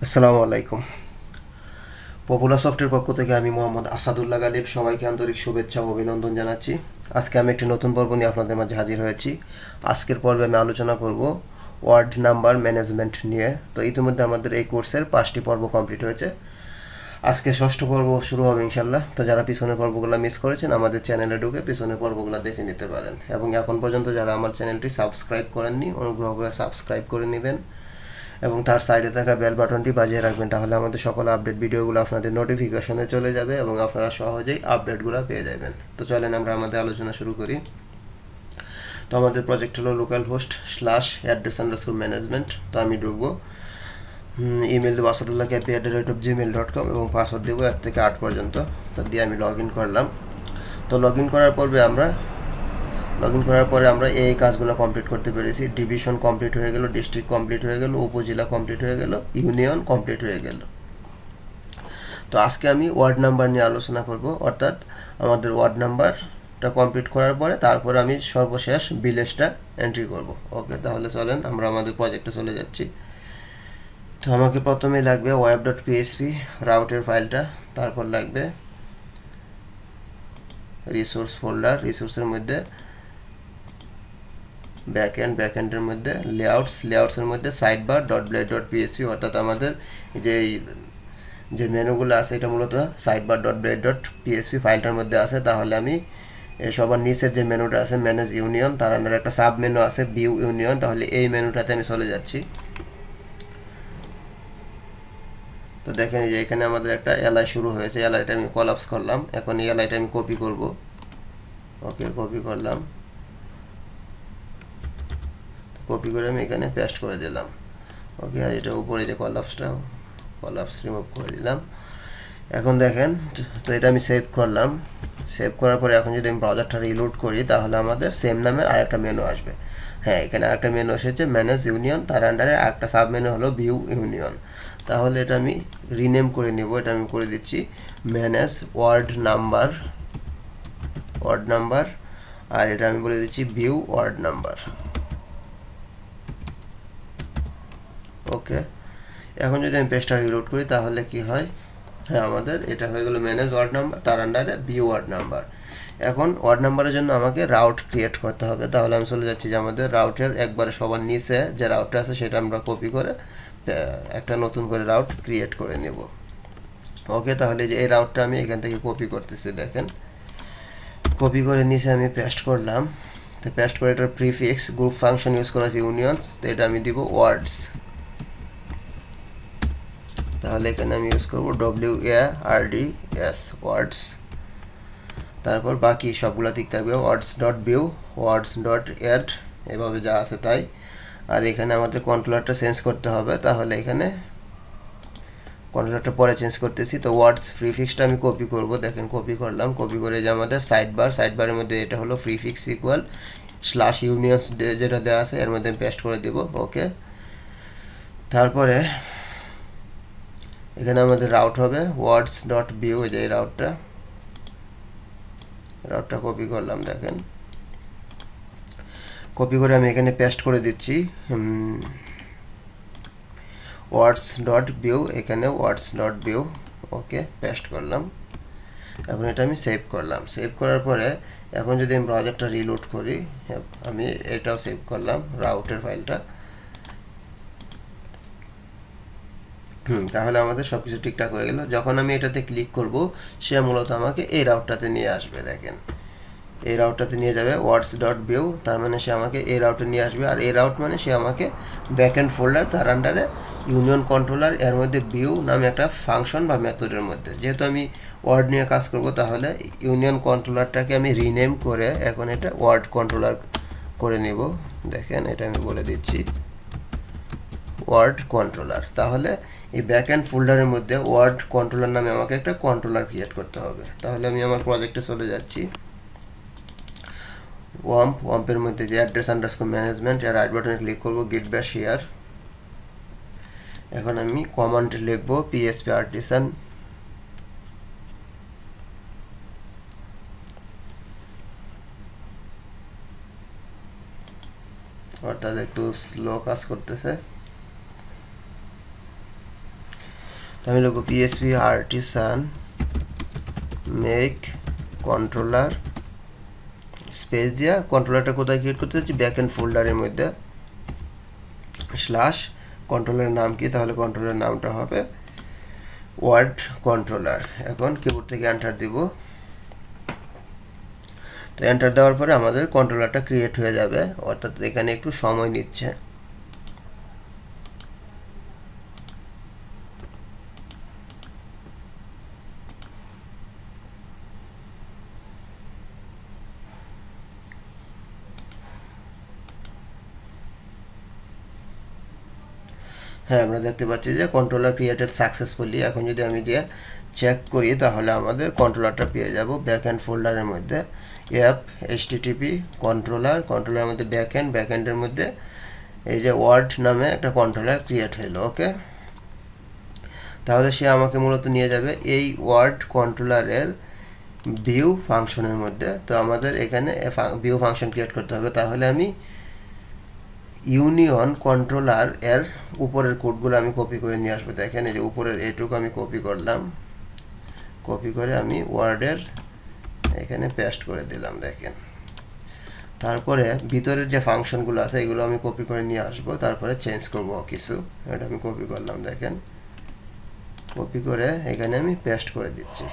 আসসালামু আলাইকুম। পপুলার সফটের পক্ষ থেকে আমি মোহাম্মদ আসাদুল্লাহ গালিব সবাইকে আন্তরিক শুভেচ্ছা ও অভিনন্দন জানাচ্ছি। আজকে আমি একটি নতুন পর্ব নিয়ে আপনাদের মাঝে হাজির হয়েছি। আজকের পর্বে আমি আলোচনা করব ওয়ার্ড নাম্বার ম্যানেজমেন্ট নিয়ে। তো ইতিমধ্যে আমাদের এই কোর্সের 5টি পর্ব কমপ্লিট হয়েছে। আজকে 6ঠ পর্ব শুরু হবে ইনশাল্লাহ। তো যারা পিছনের পর্বগুলো মিস করেছেন আমাদের চ্যানেলে ঢুকে পিছনের পর্বগুলো দেখে নিতে পারেন, এবং এখন পর্যন্ত যারা আমার চ্যানেলটি সাবস্ক্রাইব করেননি অনুগ্রহ করে সাবস্ক্রাইব করে নেবেন এবং তার সাইডে থাকা বেল বাটনটি বাজিয়ে রাখবেন, তাহলে আমাদের সকল আপডেট ভিডিওগুলো আপনাদের নোটিফিকেশনে চলে যাবে এবং আপনারা সহজেই আপডেটগুলো পেয়ে যাবেন। তো চলেন আমরা আমাদের আলোচনা শুরু করি। তো আমাদের প্রজেক্ট হলো লোকাল হোস্ট /address_management। তো আমি ঢুকবো, ইমেল দেবো asadullah@gmail.com এবং পাসওয়ার্ড দেবো 1 থেকে 8 পর্যন্ত। তো দিয়ে আমি লগ ইন করলাম। তো লগ ইন করার পরে আমরা এই কাজগুলো কমপ্লিট করতে পেরেছি। ডিভিশন কমপ্লিট হয়ে গেল, ডিস্ট্রিক্ট কমপ্লিট হয়ে গেল, উপজেলা কমপ্লিট হয়ে গেল, ইউনিয়ন কমপ্লিট হয়ে গেল। তো আজকে আমি ওয়ার্ড নাম্বার নিয়ে আলোচনা করব, অর্থাৎ আমাদের ওয়ার্ড নাম্বারটা কমপ্লিট করার পরে তারপরে আমি সর্বশেষ ভিলেজটা এন্ট্রি করব। ওকে, তাহলে চলেন আমরা আমাদের প্রজেক্টে চলে যাচ্ছি। তো আমাকে প্রথমেই লাগবে web.php রাউটের ফাইলটা, তারপর লাগবে রিসোর্স ফোল্ডার, রিসোর্সের মধ্যে ব্যাকএন্ডের মধ্যে লেআউটসের মধ্যে sidebar.blade.php, অর্থাৎ আমাদের যে মেনুগুলো আছে এটা মূলত sidebar.blade.php ফাইলটার মধ্যে আছে। তাহলে আমি সবার নিচের যে মেনুটা আছে ম্যানেজ ইউনিয়ন, তার আন্ডারে একটা সাব মেনু আছে ভিউ ইউনিয়ন, তাহলে এই মেনুটাতে আমি চলে যাচ্ছি। তো দেখেন যে এখানে আমাদের একটা এলআই শুরু হয়েছে, এলআইটা আমি কলাপস করলাম। এখন এই এলআইটা আমি কপি করব। ওকে, কপি করলাম, কপি করে আমি এখানে পেস্ট করে দিলাম। ওকে, আর এটা উপরে যে কলাপস রিমুভ করে দিলাম। এখন দেখেন, তো এটা আমি সেভ করলাম। সেভ করার পরে এখন যদি আমি ব্রাউজারটা রিলোড করি তাহলে আমাদের সেম নামের আরেকটা মেনু আসবে। হ্যাঁ, এখানে আরেকটা মেনু এসেছে ম্যানেজ ইউনিয়ন, তার আন্ডারে আরেকটা সাব মেনু হলো ভিউ ইউনিয়ন। তাহলে এটা আমি রিনেম করে নেব। এটা আমি করে দিচ্ছি ম্যানেজ ওয়ার্ড নাম্বার, আর এটা আমি বলে দিচ্ছি ভিউ ওয়ার্ড নাম্বার। ওকে, এখন যদি আমি পেজটা রিলোড করি তাহলে কি হয়, হ্যাঁ আমাদের এটা হয়ে গেল ম্যানেজ ওয়ার্ড নাম্বার, তার আন্ডারে ভিউ ওয়ার্ড নাম্বার। এখন ওয়ার্ড নাম্বারের জন্য আমাকে রাউট ক্রিয়েট করতে হবে। তাহলে আমি চলে যাচ্ছি যে আমাদের রাউটের একবারে সবার নিচে যে রাউটটা আছে সেটা আমরা কপি করে একটা নতুন করে রাউট ক্রিয়েট করে নেব। ওকে, তাহলে যে এই রাউটটা আমি এখান থেকে কপি করতেছি, দেখেন কপি করে নিচে আমি পেস্ট করলাম। তো পেস্ট করে এটার প্রিফিক্স গ্রুপ ফাংশন ইউজ করেছি ইউনিয়নস, তো এটা আমি দিব ওয়ার্ডস। তাহলে এখানে আমি ইউজ করব WARDS ওয়ার্ডস। তারপর বাকি সবগুলো ঠিক থাকবে words.view, words.add, এভাবে যা আছে তাই। আর এখানে আমাদের কন্ট্রোলারটা চেঞ্জ করতে হবে, তাহলে এখানে কন্ট্রোলারটা পরে চেঞ্জ করতেছি। তো ওয়ার্ডস প্রিফিক্সটা আমি কপি করব, দেখেন কপি করলাম। কপি করে যে আমাদের সাইডবারের মধ্যে এটা হলো প্রিফিক্স ইকুয়াল /unions যেটা দেওয়া আছে এর মধ্যে আমি পেস্ট করে দিব। ওকে, তারপরে এখানে আমাদের রাউট হবে words.view, এই যে এই রাউটটা কপি করলাম, দেখেন কপি করে আমি এখানে পেস্ট করে দিচ্ছি words.view, এখানে words.view। ওকে, পেস্ট করলাম। এখন এটা আমি সেভ করলাম। সেভ করার পরে এখন যদি আমি ব্রাউজারটা রিলোড করি, আমি এটাও সেভ করলাম রাউটের ফাইলটা। তাহলে আমাদের সবকিছু ঠিকঠাক হয়ে গেল। যখন আমি এটাতে ক্লিক করব সে মূলত আমাকে এই রাউটটাতে নিয়ে আসবে, দেখেন এই রাউটটাতে নিয়ে যাবে words.view, তার মানে সে আমাকে এই রাউটে নিয়ে আসবে। আর এই রাউট মানে সে আমাকে ব্যাকএন্ড ফোল্ডার, তার আন্ডারে ইউনিয়ন কন্ট্রোলার, এর মধ্যে ভিউ নামে একটা ফাংশন বা মেথডের মধ্যে, যেহেতু আমি ওয়ার্ড নিয়ে কাজ করব তাহলে ইউনিয়ন কন্ট্রোলারটাকে আমি রিনেম করে এখন এটা ওয়ার্ড কন্ট্রোলার করে নিব। দেখেন এটা আমি বলে দিচ্ছি ওয়ার্ড কন্ট্রোলার। তাহলে এই ব্যাকএন্ড ফোল্ডারের মধ্যে ওয়ার্ড কন্ট্রোলার নামে আমাকে একটা কন্ট্রোলার ক্রিয়েট করতে হবে। তাহলে আমি আমার প্রজেক্টে চলে যাচ্ছি। ওয়াম্পের মধ্যে যে address_management, এর রাইট বাটনে ক্লিক করব, গেট ব্যাশ হিয়ার। এখন আমি কমান্ড লিখব php artisan, অর্থাৎ একটু স্লো কাজ করতেছে। আমি লিখব PHP artisan make controller space দিয়া কন্ট্রোলারটা কোথায় ক্রিয়েট করতে যাচ্ছি ব্যাকএন্ড ফোল্ডারের মধ্যে স্ল্যাশ কন্ট্রোলারের নাম কি তাহলে কন্ট্রোলারের নামটা হবে ওয়ার্ড কন্ট্রোলার এখন কিবোর্ড থেকে এন্টার দিব তো এন্টার দেওয়ার পরে আমাদের কন্ট্রোলারটা ক্রিয়েট হয়ে যাবে অর্থাৎ এখানে একটু সময় নিচ্ছে হ্যাঁ আমরা দেখতে পাচ্ছি যে কন্ট্রোলার ক্রিয়েটেড সাকসেসফুলি এখন যদি আমি যে চেক করি তাহলে আমাদের কন্ট্রোলারটা পেয়ে যাব ব্যাকএন্ড ফোল্ডারের মধ্যে অ্যাপ এইচটিটিপি কন্ট্রোলারের মধ্যে ব্যাকএন্ডের মধ্যে এই যে ওয়ার্ড নামে একটা কন্ট্রোলার ক্রিয়েট হলো ওকে তাহলে সে আমাকে মূলত নিয়ে যাবে এই ওয়ার্ড কন্ট্রোলারের ভিউ ফাংশনের মধ্যে তো আমাদের এখানে ভিউ ফাংশন ক্রিয়েট করতে হবে তাহলে আমি ইউনিয়ন কন্ট্রোলার এর উপরের কোডগুলো আমি কপি করে নিয়ে আসবো দেখেন এই যে উপরের এইটুকু আমি কপি করলাম কপি করে আমি ওয়ার্ডের এখানে পেস্ট করে দিলাম দেখেন তারপরে ভিতরের যে ফাংশনগুলো আছে এগুলো আমি কপি করে নিয়ে আসবো তারপরে চেঞ্জ করব কিছু এটা আমি কপি করলাম দেখেন কপি করে এখানে আমি পেস্ট করে দিচ্ছি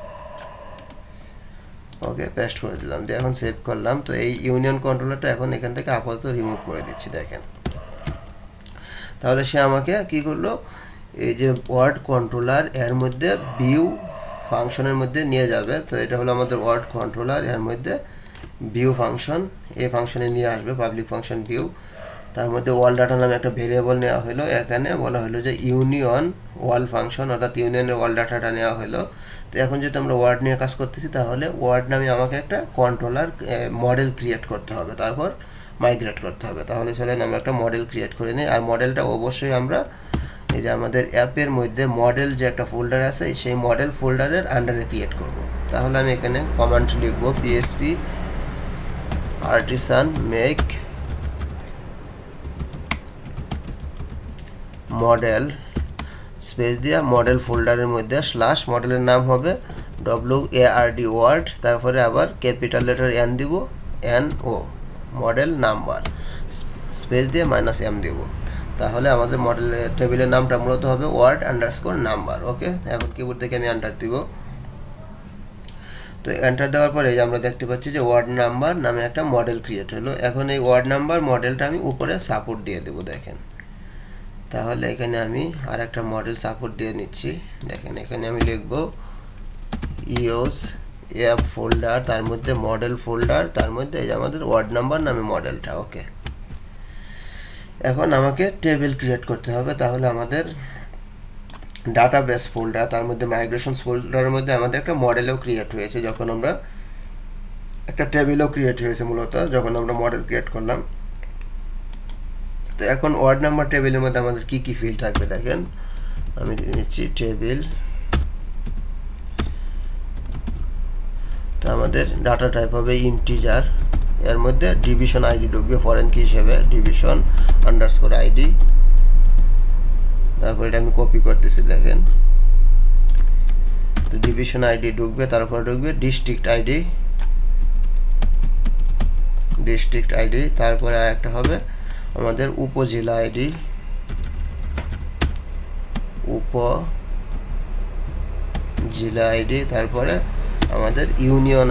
ওকে পেস্ট করে দিলাম দিয়ে এখন সেভ করলাম তো এই ইউনিয়ন কন্ট্রোলারটা এখন এখান থেকে আপাতত রিমুভ করে দিচ্ছি দেখেন তাহলে সে আমাকে কি করলো এই যে ওয়ার্ড কন্ট্রোলার এর মধ্যে ভিউ ফাংশনের মধ্যে নিয়ে যাবে তো এটা হলো আমাদের ওয়ার্ড কন্ট্রোলার এর মধ্যে ভিউ ফাংশন এই ফাংশনে নিয়ে আসবে পাবলিক ফাংশন ভিউ তার মধ্যে ওয়াল ডাটা নামে একটা ভেরিয়েবল নেওয়া হলো এখানে বলা হলো যে ইউনিয়ন ওয়াল ফাংশন অর্থাৎ ইউনিয়নের ওয়াল ডাটাটা নেওয়া হলো তো এখন যদি আমরা ওয়ার্ড নিয়ে কাজ করতেছি তাহলে ওয়ার্ড নামে আমাকে একটা কন্ট্রোলার মডেল ক্রিয়েট করতে হবে তারপর মাইগ্রেট করতে হবে তাহলে চলেন আমরা একটা মডেল ক্রিয়েট করে নিই আর মডেলটা অবশ্যই আমরা এই যে আমাদের অ্যাপের মধ্যে মডেল যে একটা ফোল্ডার আছে সেই মডেল ফোল্ডারের আন্ডারে ক্রিয়েট করব তাহলে আমি এখানে কমান্ড লিখব PHP artisan make model space দিয়া মডেল ফোল্ডারের মধ্যে স্ল্যাশ মডেলের নাম হবে WARD ওয়ার্ড তারপরে আবার ক্যাপিটাল লেটার N দিব NO মডেল নাম্বার স্পেস দিয়ে -m দিব তাহলে আমাদের মডেল টেবিলের নামটা মূলত হবে ওয়ার্ড আন্ডারস্কোর নাম্বার ওকে এখন কিবোর্ড থেকে আমি এন্টার দিব তো এন্টার দেওয়ার পরে আমরা দেখতে পাচ্ছি যে ওয়ার্ড নাম্বার নামে একটা মডেল ক্রিয়েট হলো এখন এই ওয়ার্ড নাম্বার মডেলটা আমি উপরে সাপোর্ট দিয়ে দেব দেখেন তাহলে এখানে আমি আরেকটা মডেল সাপোর্ট দিয়ে নিচ্ছি দেখেন এখানে আমি লিখব ইউজ অ্যাপ ফোল্ডার তার মধ্যে মডেল ফোল্ডার তার মধ্যে এই যে আমাদের ওয়ার্ড নাম্বার নামে মডেলটা ওকে এখন আমাকে টেবিল ক্রিয়েট করতে হবে তাহলে আমাদের ডাটাবেস ফোল্ডার তার মধ্যে মাইগ্রেশন ফোল্ডারের মধ্যে আমাদের একটা মডেলও ক্রিয়েট হয়েছে যখন আমরা একটা টেবিলও ক্রিয়েট হয়েছে মূলত যখন আমরা মডেল ক্রিয়েট করলাম তো এখন ওয়ার্ড নাম্বার টেবিলের মধ্যে আমাদের কি কি ফিল্ড থাকবে দেখেন আমি নিচ্ছি টেবিল তো আমাদের ডাটা টাইপ হবে ইন্টিজার এর মধ্যে ডিভিশন আইডি ঢুকবে ফরেন কি হিসেবে ডিভিশন আন্ডারস্কোর আইডি তারপর এটা আমি কপি করতেছি দেখেন তো ডিভিশন আইডি ঢুকবে তারপর ঢুকবে ডিস্ট্রিক্ট আইডি তারপরে আরেকটা হবে আমাদের উপজেলা আইডি তারপরে আমাদের ইউনিয়ন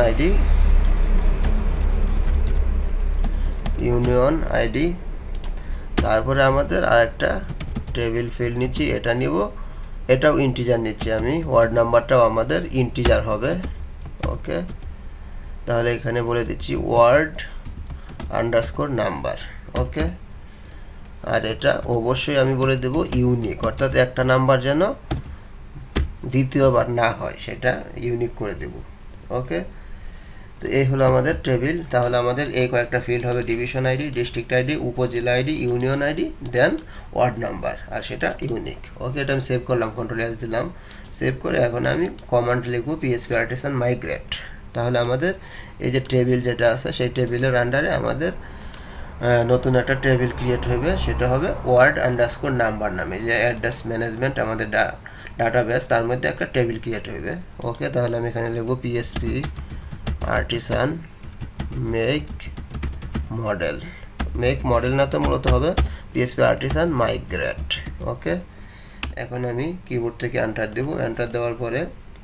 আইডি তারপরে আমাদের আরেকটা টেবিল ফিল্ড নিচ্ছি এটা নিব এটাও ইন্টিজার নিচ্ছি আমি ওয়ার্ড নাম্বারটাও আমাদের ইন্টিজার হবে ওকে তাহলে এখানে বলে দিচ্ছি ওয়ার্ড আন্ডারস্কোর নাম্বার ওকে আর এটা অবশ্যই আমি বলে দেব ইউনিক অর্থাৎ একটা নাম্বার যেন দ্বিতীয়বার না হয় সেটা ইউনিক করে দেব ওকে তো এই হলো আমাদের টেবিল তাহলে আমাদের এই কয়েকটা ফিল্ড হবে division ID district ID upazila ID union ID then ward number আর সেটা ইউনিক ওকে এটা আমি সেভ করলাম কন্ট্রোল এস দিলাম সেভ করে এখন আমি কমান্ড লিখব পিএসপি আর্টিসান মাইগ্রেট তাহলে আমাদের এই যে টেবিল যেটা আছে সেই টেবিলের আন্ডারে আমাদের নতুন একটা টেবিল ক্রিয়েট হবে, সেটা হবে ওয়ার্ড আন্ডারস্কোর নাম্বার নামে, যে অ্যাড্রেস ম্যানেজমেন্ট আমাদের ডাটাবেস, তার মধ্যে একটা টেবিল ক্রিয়েট হবে। ওকে, তাহলে আমি এখানে লিখব PHP artisan make model. Make model না তো মূলত হবে পিএসপি আর্টিসান মাইগ্রেট। ওকে, এখন আমি কিবোর্ড থেকে এন্টার দেব। এন্টার দেওয়ার পরে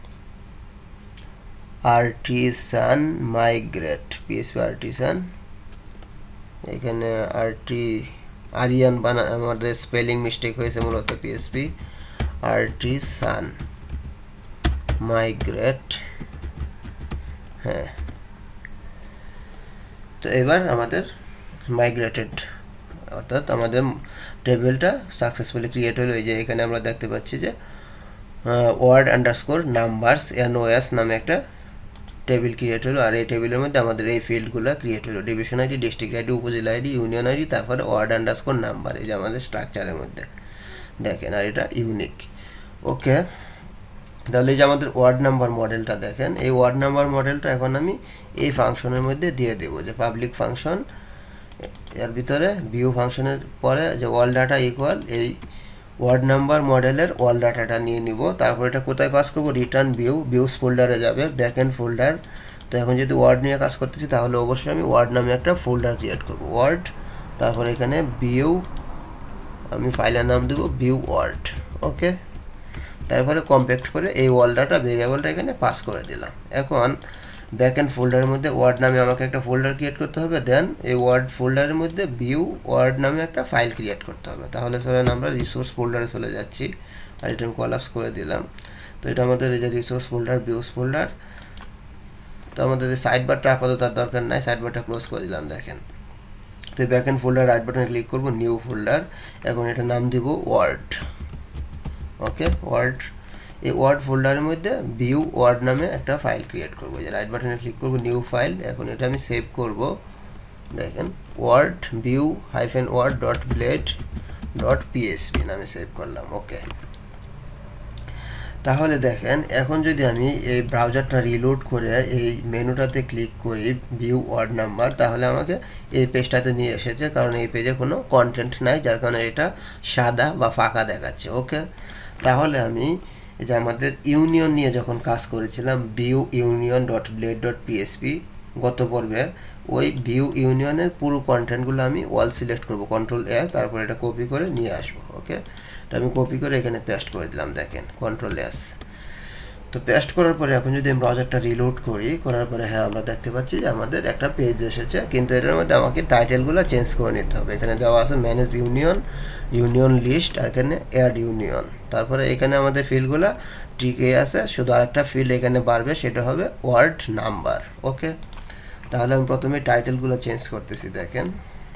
আর্টিসান মাইগ্রেট, পিএসপি আর্টিসান, এখানে আরিয়ান বানা আমাদের স্পেলিং মিস্টেক হয়েছে, মূলত পিএসপি আর্টিসান মাইগ্রেট। হ্যাঁ, তো এবার আমাদের মাইগ্রেটেড, অর্থাৎ আমাদের টেবিলটা সাকসেসফুলি ক্রিয়েট হলো। এই যে এখানে আমরা দেখতে পাচ্ছি যে ওয়ার্ড আন্ডারস্কোর নাম্বারস NOS নামে একটা টেবিল ক্রিয়েট হলো। আর এই টেবিলের মধ্যে আমাদের এই ফিল্ডগুলো ক্রিয়েট হলো, division ID, district ID, upazila ID, union ID, তারপরে ওয়ার্ড আন্ডারস্কোর নাম্বার। এই যে আমাদের স্ট্রাকচারের মধ্যে দেখেন, আর এটা ইউনিক। ওকে, তাহলে এই যে আমাদের ওয়ার্ড নাম্বার মডেলটা দেখেন, এই ওয়ার্ড নাম্বার মডেলটা এখন আমি এই ফাংশনের মধ্যে দিয়ে দেবো, যে পাবলিক ফাংশন, এর ভিতরে ভিউ ফাংশনের পরে যে অল ডাটা ইকুয়াল এই ওয়ার্ড নাম্বার মডেলের অল ডাটাটা নিয়ে নিব। তারপর এটা কোথায় পাস করব, রিটার্ন ভিউস ফোল্ডারে যাবে, ব্যাকএন্ড ফোল্ডার। তো এখন যদি ওয়ার্ড নিয়ে কাজ করতেছি, তাহলে অবশ্যই আমি ওয়ার্ড নামে একটা ফোল্ডার ক্রিয়েট করব, ওয়ার্ড। তারপর এখানে ভিউ, আমি ফাইলের নাম দেব ভিউ ওয়ার্ড। ওকে, তারপরে কম্প্যাক্ট করে এই ওয়াল ডাটা ভেরিয়েবলটা এখানে পাস করে দিলাম। এখন ব্যাকএন্ড ফোল্ডারের মধ্যে ওয়ার্ড নামে আমাকে একটা ফোল্ডার ক্রিয়েট করতে হবে, দেন এই ওয়ার্ড ফোল্ডারের মধ্যে ভিউ ওয়ার্ড নামে একটা ফাইল ক্রিয়েট করতে হবে। তাহলে চলেন আমরা রিসোর্স ফোল্ডারে চলে যাচ্ছি, আর এটা আমি কলাপস করে দিলাম। তো এটা আমাদের এই যে রিসোর্স ফোল্ডার, ভিউস ফোল্ডার। তো আমাদের এই সাইড বারটা আপাতত আর দরকার নাই, সাইড বারটা ক্লোজ করে দিলাম। দেখেন, তো এই ব্যাকএন্ড ফোল্ডার রাইট বাটনে ক্লিক করব, নিউ ফোল্ডার। এখন এটা নাম দিব ওয়ার্ড। Okay, ward. এই ওয়ার্ড ফোল্ডারের মধ্যে ভিউ ওয়ার্ড নামে একটা ফাইল ক্রিয়েট করব, যে রাইট বাটনে ক্লিক করব, নিউ ফাইল। এখন এটা আমি সেভ করব। দেখেন, ward view -word dot blade dot PHP নামে সেভ করলাম। ওকে, তাহলে দেখেন, এখন যদি আমি এই ব্রাউজারটা রিলোড করে এই মেনুটাতে ক্লিক করি ভিউ ওয়ার্ড নাম্বার, তাহলে আমাকে এই পেজটাতে নিয়ে এসেছে, কারণ এই পেজে কোনো কন্টেন্ট নাই, যার কারণে এটা সাদা বা ফাঁকা দেখাচ্ছে। ওকে, তাহলে আমি এই যে আমাদের ইউনিয়ন নিয়ে যখন কাজ করেছিলাম, view union dot blade dot PHP, গত পর্বে ওই ভিউ ইউনিয়নের পুরো কন্টেন্টগুলো আমি ওয়াল সিলেক্ট করব, Ctrl+A, তারপর এটা কপি করে নিয়ে আসবো। ওকে, এটা আমি কপি করে এখানে পেস্ট করে দিলাম। দেখেন, Ctrl+S। তো পেস্ট করার পরে এখন যদি আমি ব্রাউজারটা রিলোড করি, করার পরে হ্যাঁ আমরা দেখতে পাচ্ছি যে আমাদের একটা পেজ এসেছে, কিন্তু এটার মধ্যে আমাকে টাইটেলগুলো চেঞ্জ করে নিতে হবে। এখানে দেওয়া আছে ম্যানেজ ইউনিয়ন, ইউনিয়ন লিস্ট, আর এখানে অ্যাড ইউনিয়ন। তারপরে এখানে আমাদের ফিল্ডগুলো ঠিকই আছে, শুধু আরেকটা ফিল্ড এখানে বাড়বে, সেটা হবে ওয়ার্ড নাম্বার। ওকে, তাহলে আমি প্রথমে টাইটেলগুলো চেঞ্জ করতেছি। দেখেন,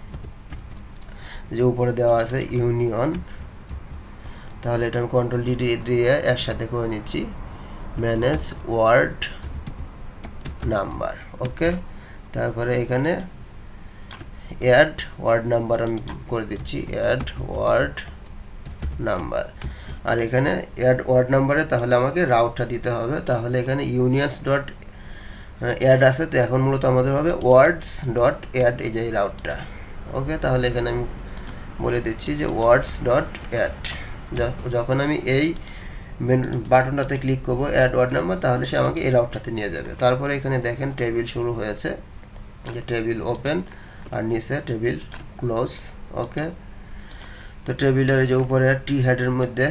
যে উপরে দেওয়া আছে ইউনিয়ন, তাহলে এটা আমি Ctrl+D দিয়ে একসাথে করে নিচ্ছি, ম্যানেজ ওয়ার্ড নাম্বার। ওকে, তারপরে এখানে অ্যাড ওয়ার্ড নাম্বার আমি করে দিচ্ছি, অ্যাড ওয়ার্ড নাম্বার। আর এখানে অ্যাড ওয়ার্ড নাম্বারে তাহলে আমাকে রাউটটা দিতে হবে, তাহলে এখানে ইউনিয়ন্স ডট অ্যাড আছে, তো এখন মূলত আমাদের হবে ওয়ার্ডস ডট অ্যাড, এই যে রাউটটা। ওকে, তাহলে এখানে আমি বলে দিচ্ছি যে ওয়ার্ডস ডট অ্যাড। যখন আমি এই বাটনটাতে ক্লিক করব অ্যাড ওয়ার্ড নাম্বার, তাহলে সে আমাকে এই রাউটটাতে নিয়ে যাবে। তারপরে এখানে দেখেন টেবিল শুরু হয়েছে, যে টেবিল ওপেন আর নিচে টেবিল ক্লোজ। ওকে, তো টেবিলের যে উপরে টি হেডের মধ্যে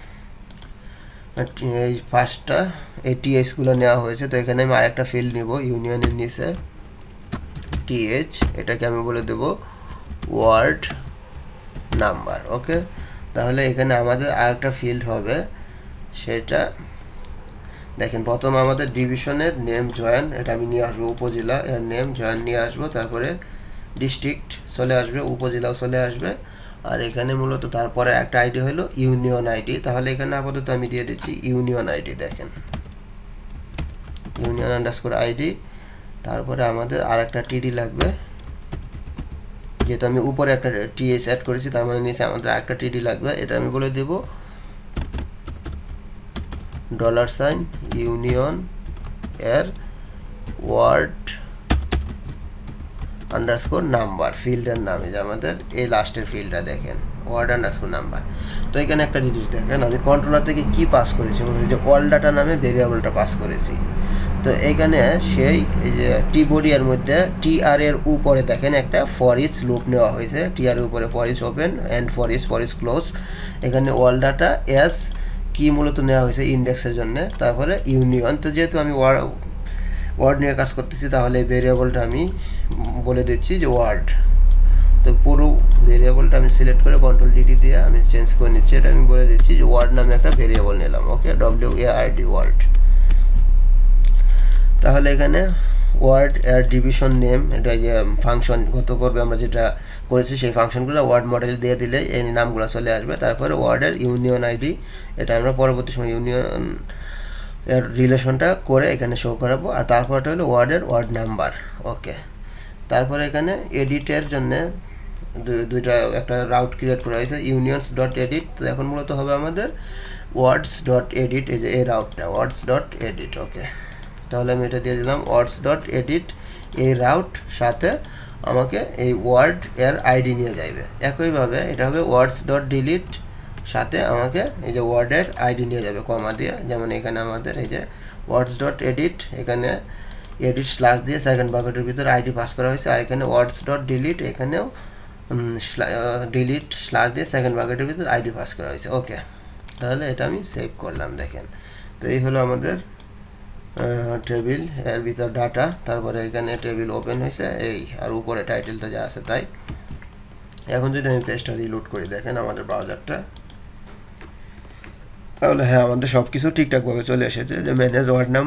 এই ফার্স্টটা এই টিএইচগুলো নেওয়া হয়েছে, তো এখানে আমি আরেকটা ফিল্ড নিব, ইউনিয়নের নিচে টিএইচ, এটাকে আমি বলে দেব ওয়ার্ড নাম্বার। ওকে, তাহলে এখানে আমাদের আরেকটা ফিল্ড হবে, সেটা দেখেন, প্রথম আমাদের ডিভিশনের নেম জয়েন, এটা আমি নিয়ে আসবো, উপজেলা এর নেম জয়েন নিয়ে আসবো, তারপরে ডিস্ট্রিক্ট চলে আসবে, উপজেলাও চলে আসবে, আর এখানে মূলত তারপরে একটা আইডি হলো ইউনিয়ন আইডি। তাহলে এখানে আপাতত আমি দিয়ে দিচ্ছি ইউনিয়ন আইডি। দেখেন, ইউনিয়ন আন্ডারস্কোর আইডি। তারপরে আমাদের আরেকটা টিডি লাগবে, যেহেতু আমি উপরে একটা টিএস অ্যাড করেছি, তার মানে নিচে আমাদের আরেকটা টিডি লাগবে, এটা আমি বলে দেব $, ইউনিয়ন এর ওয়ার্ড আন্ডারস্কোর নাম্বার ফিল্ডের নাম, এই যে আমাদের এই লাস্টের ফিল্ডটা দেখেন ওয়ার্ড আন্ডারস্কোর নাম্বার। তো এখানে একটা জিনিস দেখেন, আমি কন্ট্রোলার থেকে কি পাস করেছি, যে অল ডাটা নামে ভেরিয়েবলটা পাস করেছি। তো এখানে সেই এই যে টি বডি এর মধ্যে টিআর এর উপরে দেখেন একটা ফর ইচ লুপ নেওয়া হয়েছে, টিআর এর উপরে for each open and for each close. এখানে অল ডাটা এস কি মূলত নেওয়া হয়েছে ইন্ডেক্সের জন্য, তারপরে ইউনিয়ন। তো যেহেতু আমি ওয়ার্ড নিয়ে কাজ করতেছি, তাহলে এই ভেরিয়েবলটা আমি বলে দিচ্ছি যে ওয়ার্ড। তো পুরো ভেরিয়েবলটা আমি সিলেক্ট করে কন্ট্রোল ডিটি দিয়ে আমি চেঞ্জ করে নিচ্ছি, এটা আমি বলে দিচ্ছি যে ওয়ার্ড নামে একটা ভেরিয়েবল নিলাম। Okay, WARD ward. তাহলে এখানে ওয়ার্ড এর ডিভিশন নেম, এটা যে ফাংশন গত পর্বে আমরা যেটা করেছি সেই ফাংশনগুলো ওয়ার্ড মডেল দিয়ে দিলে এই নামগুলো চলে আসবে। তারপরে ওয়ার্ডের ইউনিয়ন আইডি, এটা আমরা পরবর্তী সময় ইউনিয়ন এর রিলেশনটা করে এখানে শো করাবো। আর তারপরটা হলো ওয়ার্ডের ওয়ার্ড নাম্বার। ওকে, তারপরে এখানে এডিটের জন্য দুইটা একটা রাউট ক্রিয়েট করা হয়েছে, ইউনিয়নস ডট এডিট। তো এখন মূলত হবে আমাদের ওয়ার্ডস ডট এডিট, এই যে এই রাউটটা ওয়ার্ডস ডট এডিট। ওকে, তাহলে আমি এটা দিয়ে দিলাম ওয়ার্ডস ডট এডিট, এই রাউট সাথে আমাকে এই ওয়ার্ড এর আইডি নিয়ে যাবে। একইভাবে এটা হবে ওয়ার্ডস ডট ডিলিট, সাথে আমাকে এই যে ওয়ার্ডের আইডি নিয়ে যাবে কমা দিয়ে। যেমন এখানে আমাদের এই যে ওয়ার্ডস ডট এডিট, এখানে এডিট স্ল্যাশ দিয়ে সেকেন্ড ব্র্যাকেটের ভিতরে আইডি পাস করা হয়েছে। আর এখানে ওয়ার্ডস ডট ডিলিট, এখানেও ডিলিট স্ল্যাশ দিয়ে সেকেন্ড ব্র্যাকেটের ভিতরে আইডি পাস করা হয়েছে। ওকে, তাহলে এটা আমি সেভ করলাম। দেখেন, তো এই হলো আমাদের টেবিল এর ভিতর ডাটা। তারপরে এখানে টেবিল ওপেন হয়েছে এই, আর উপরে টাইটেলটা যা আছে তাই। এখন যদি আমি পেজটা রিলোড করি, দেখেন আমাদের ব্রাউজারটা, তাহলে হ্যাঁ আমাদের সব কিছু ঠিকঠাকভাবে চলে এসেছে, যে ম্যানেজ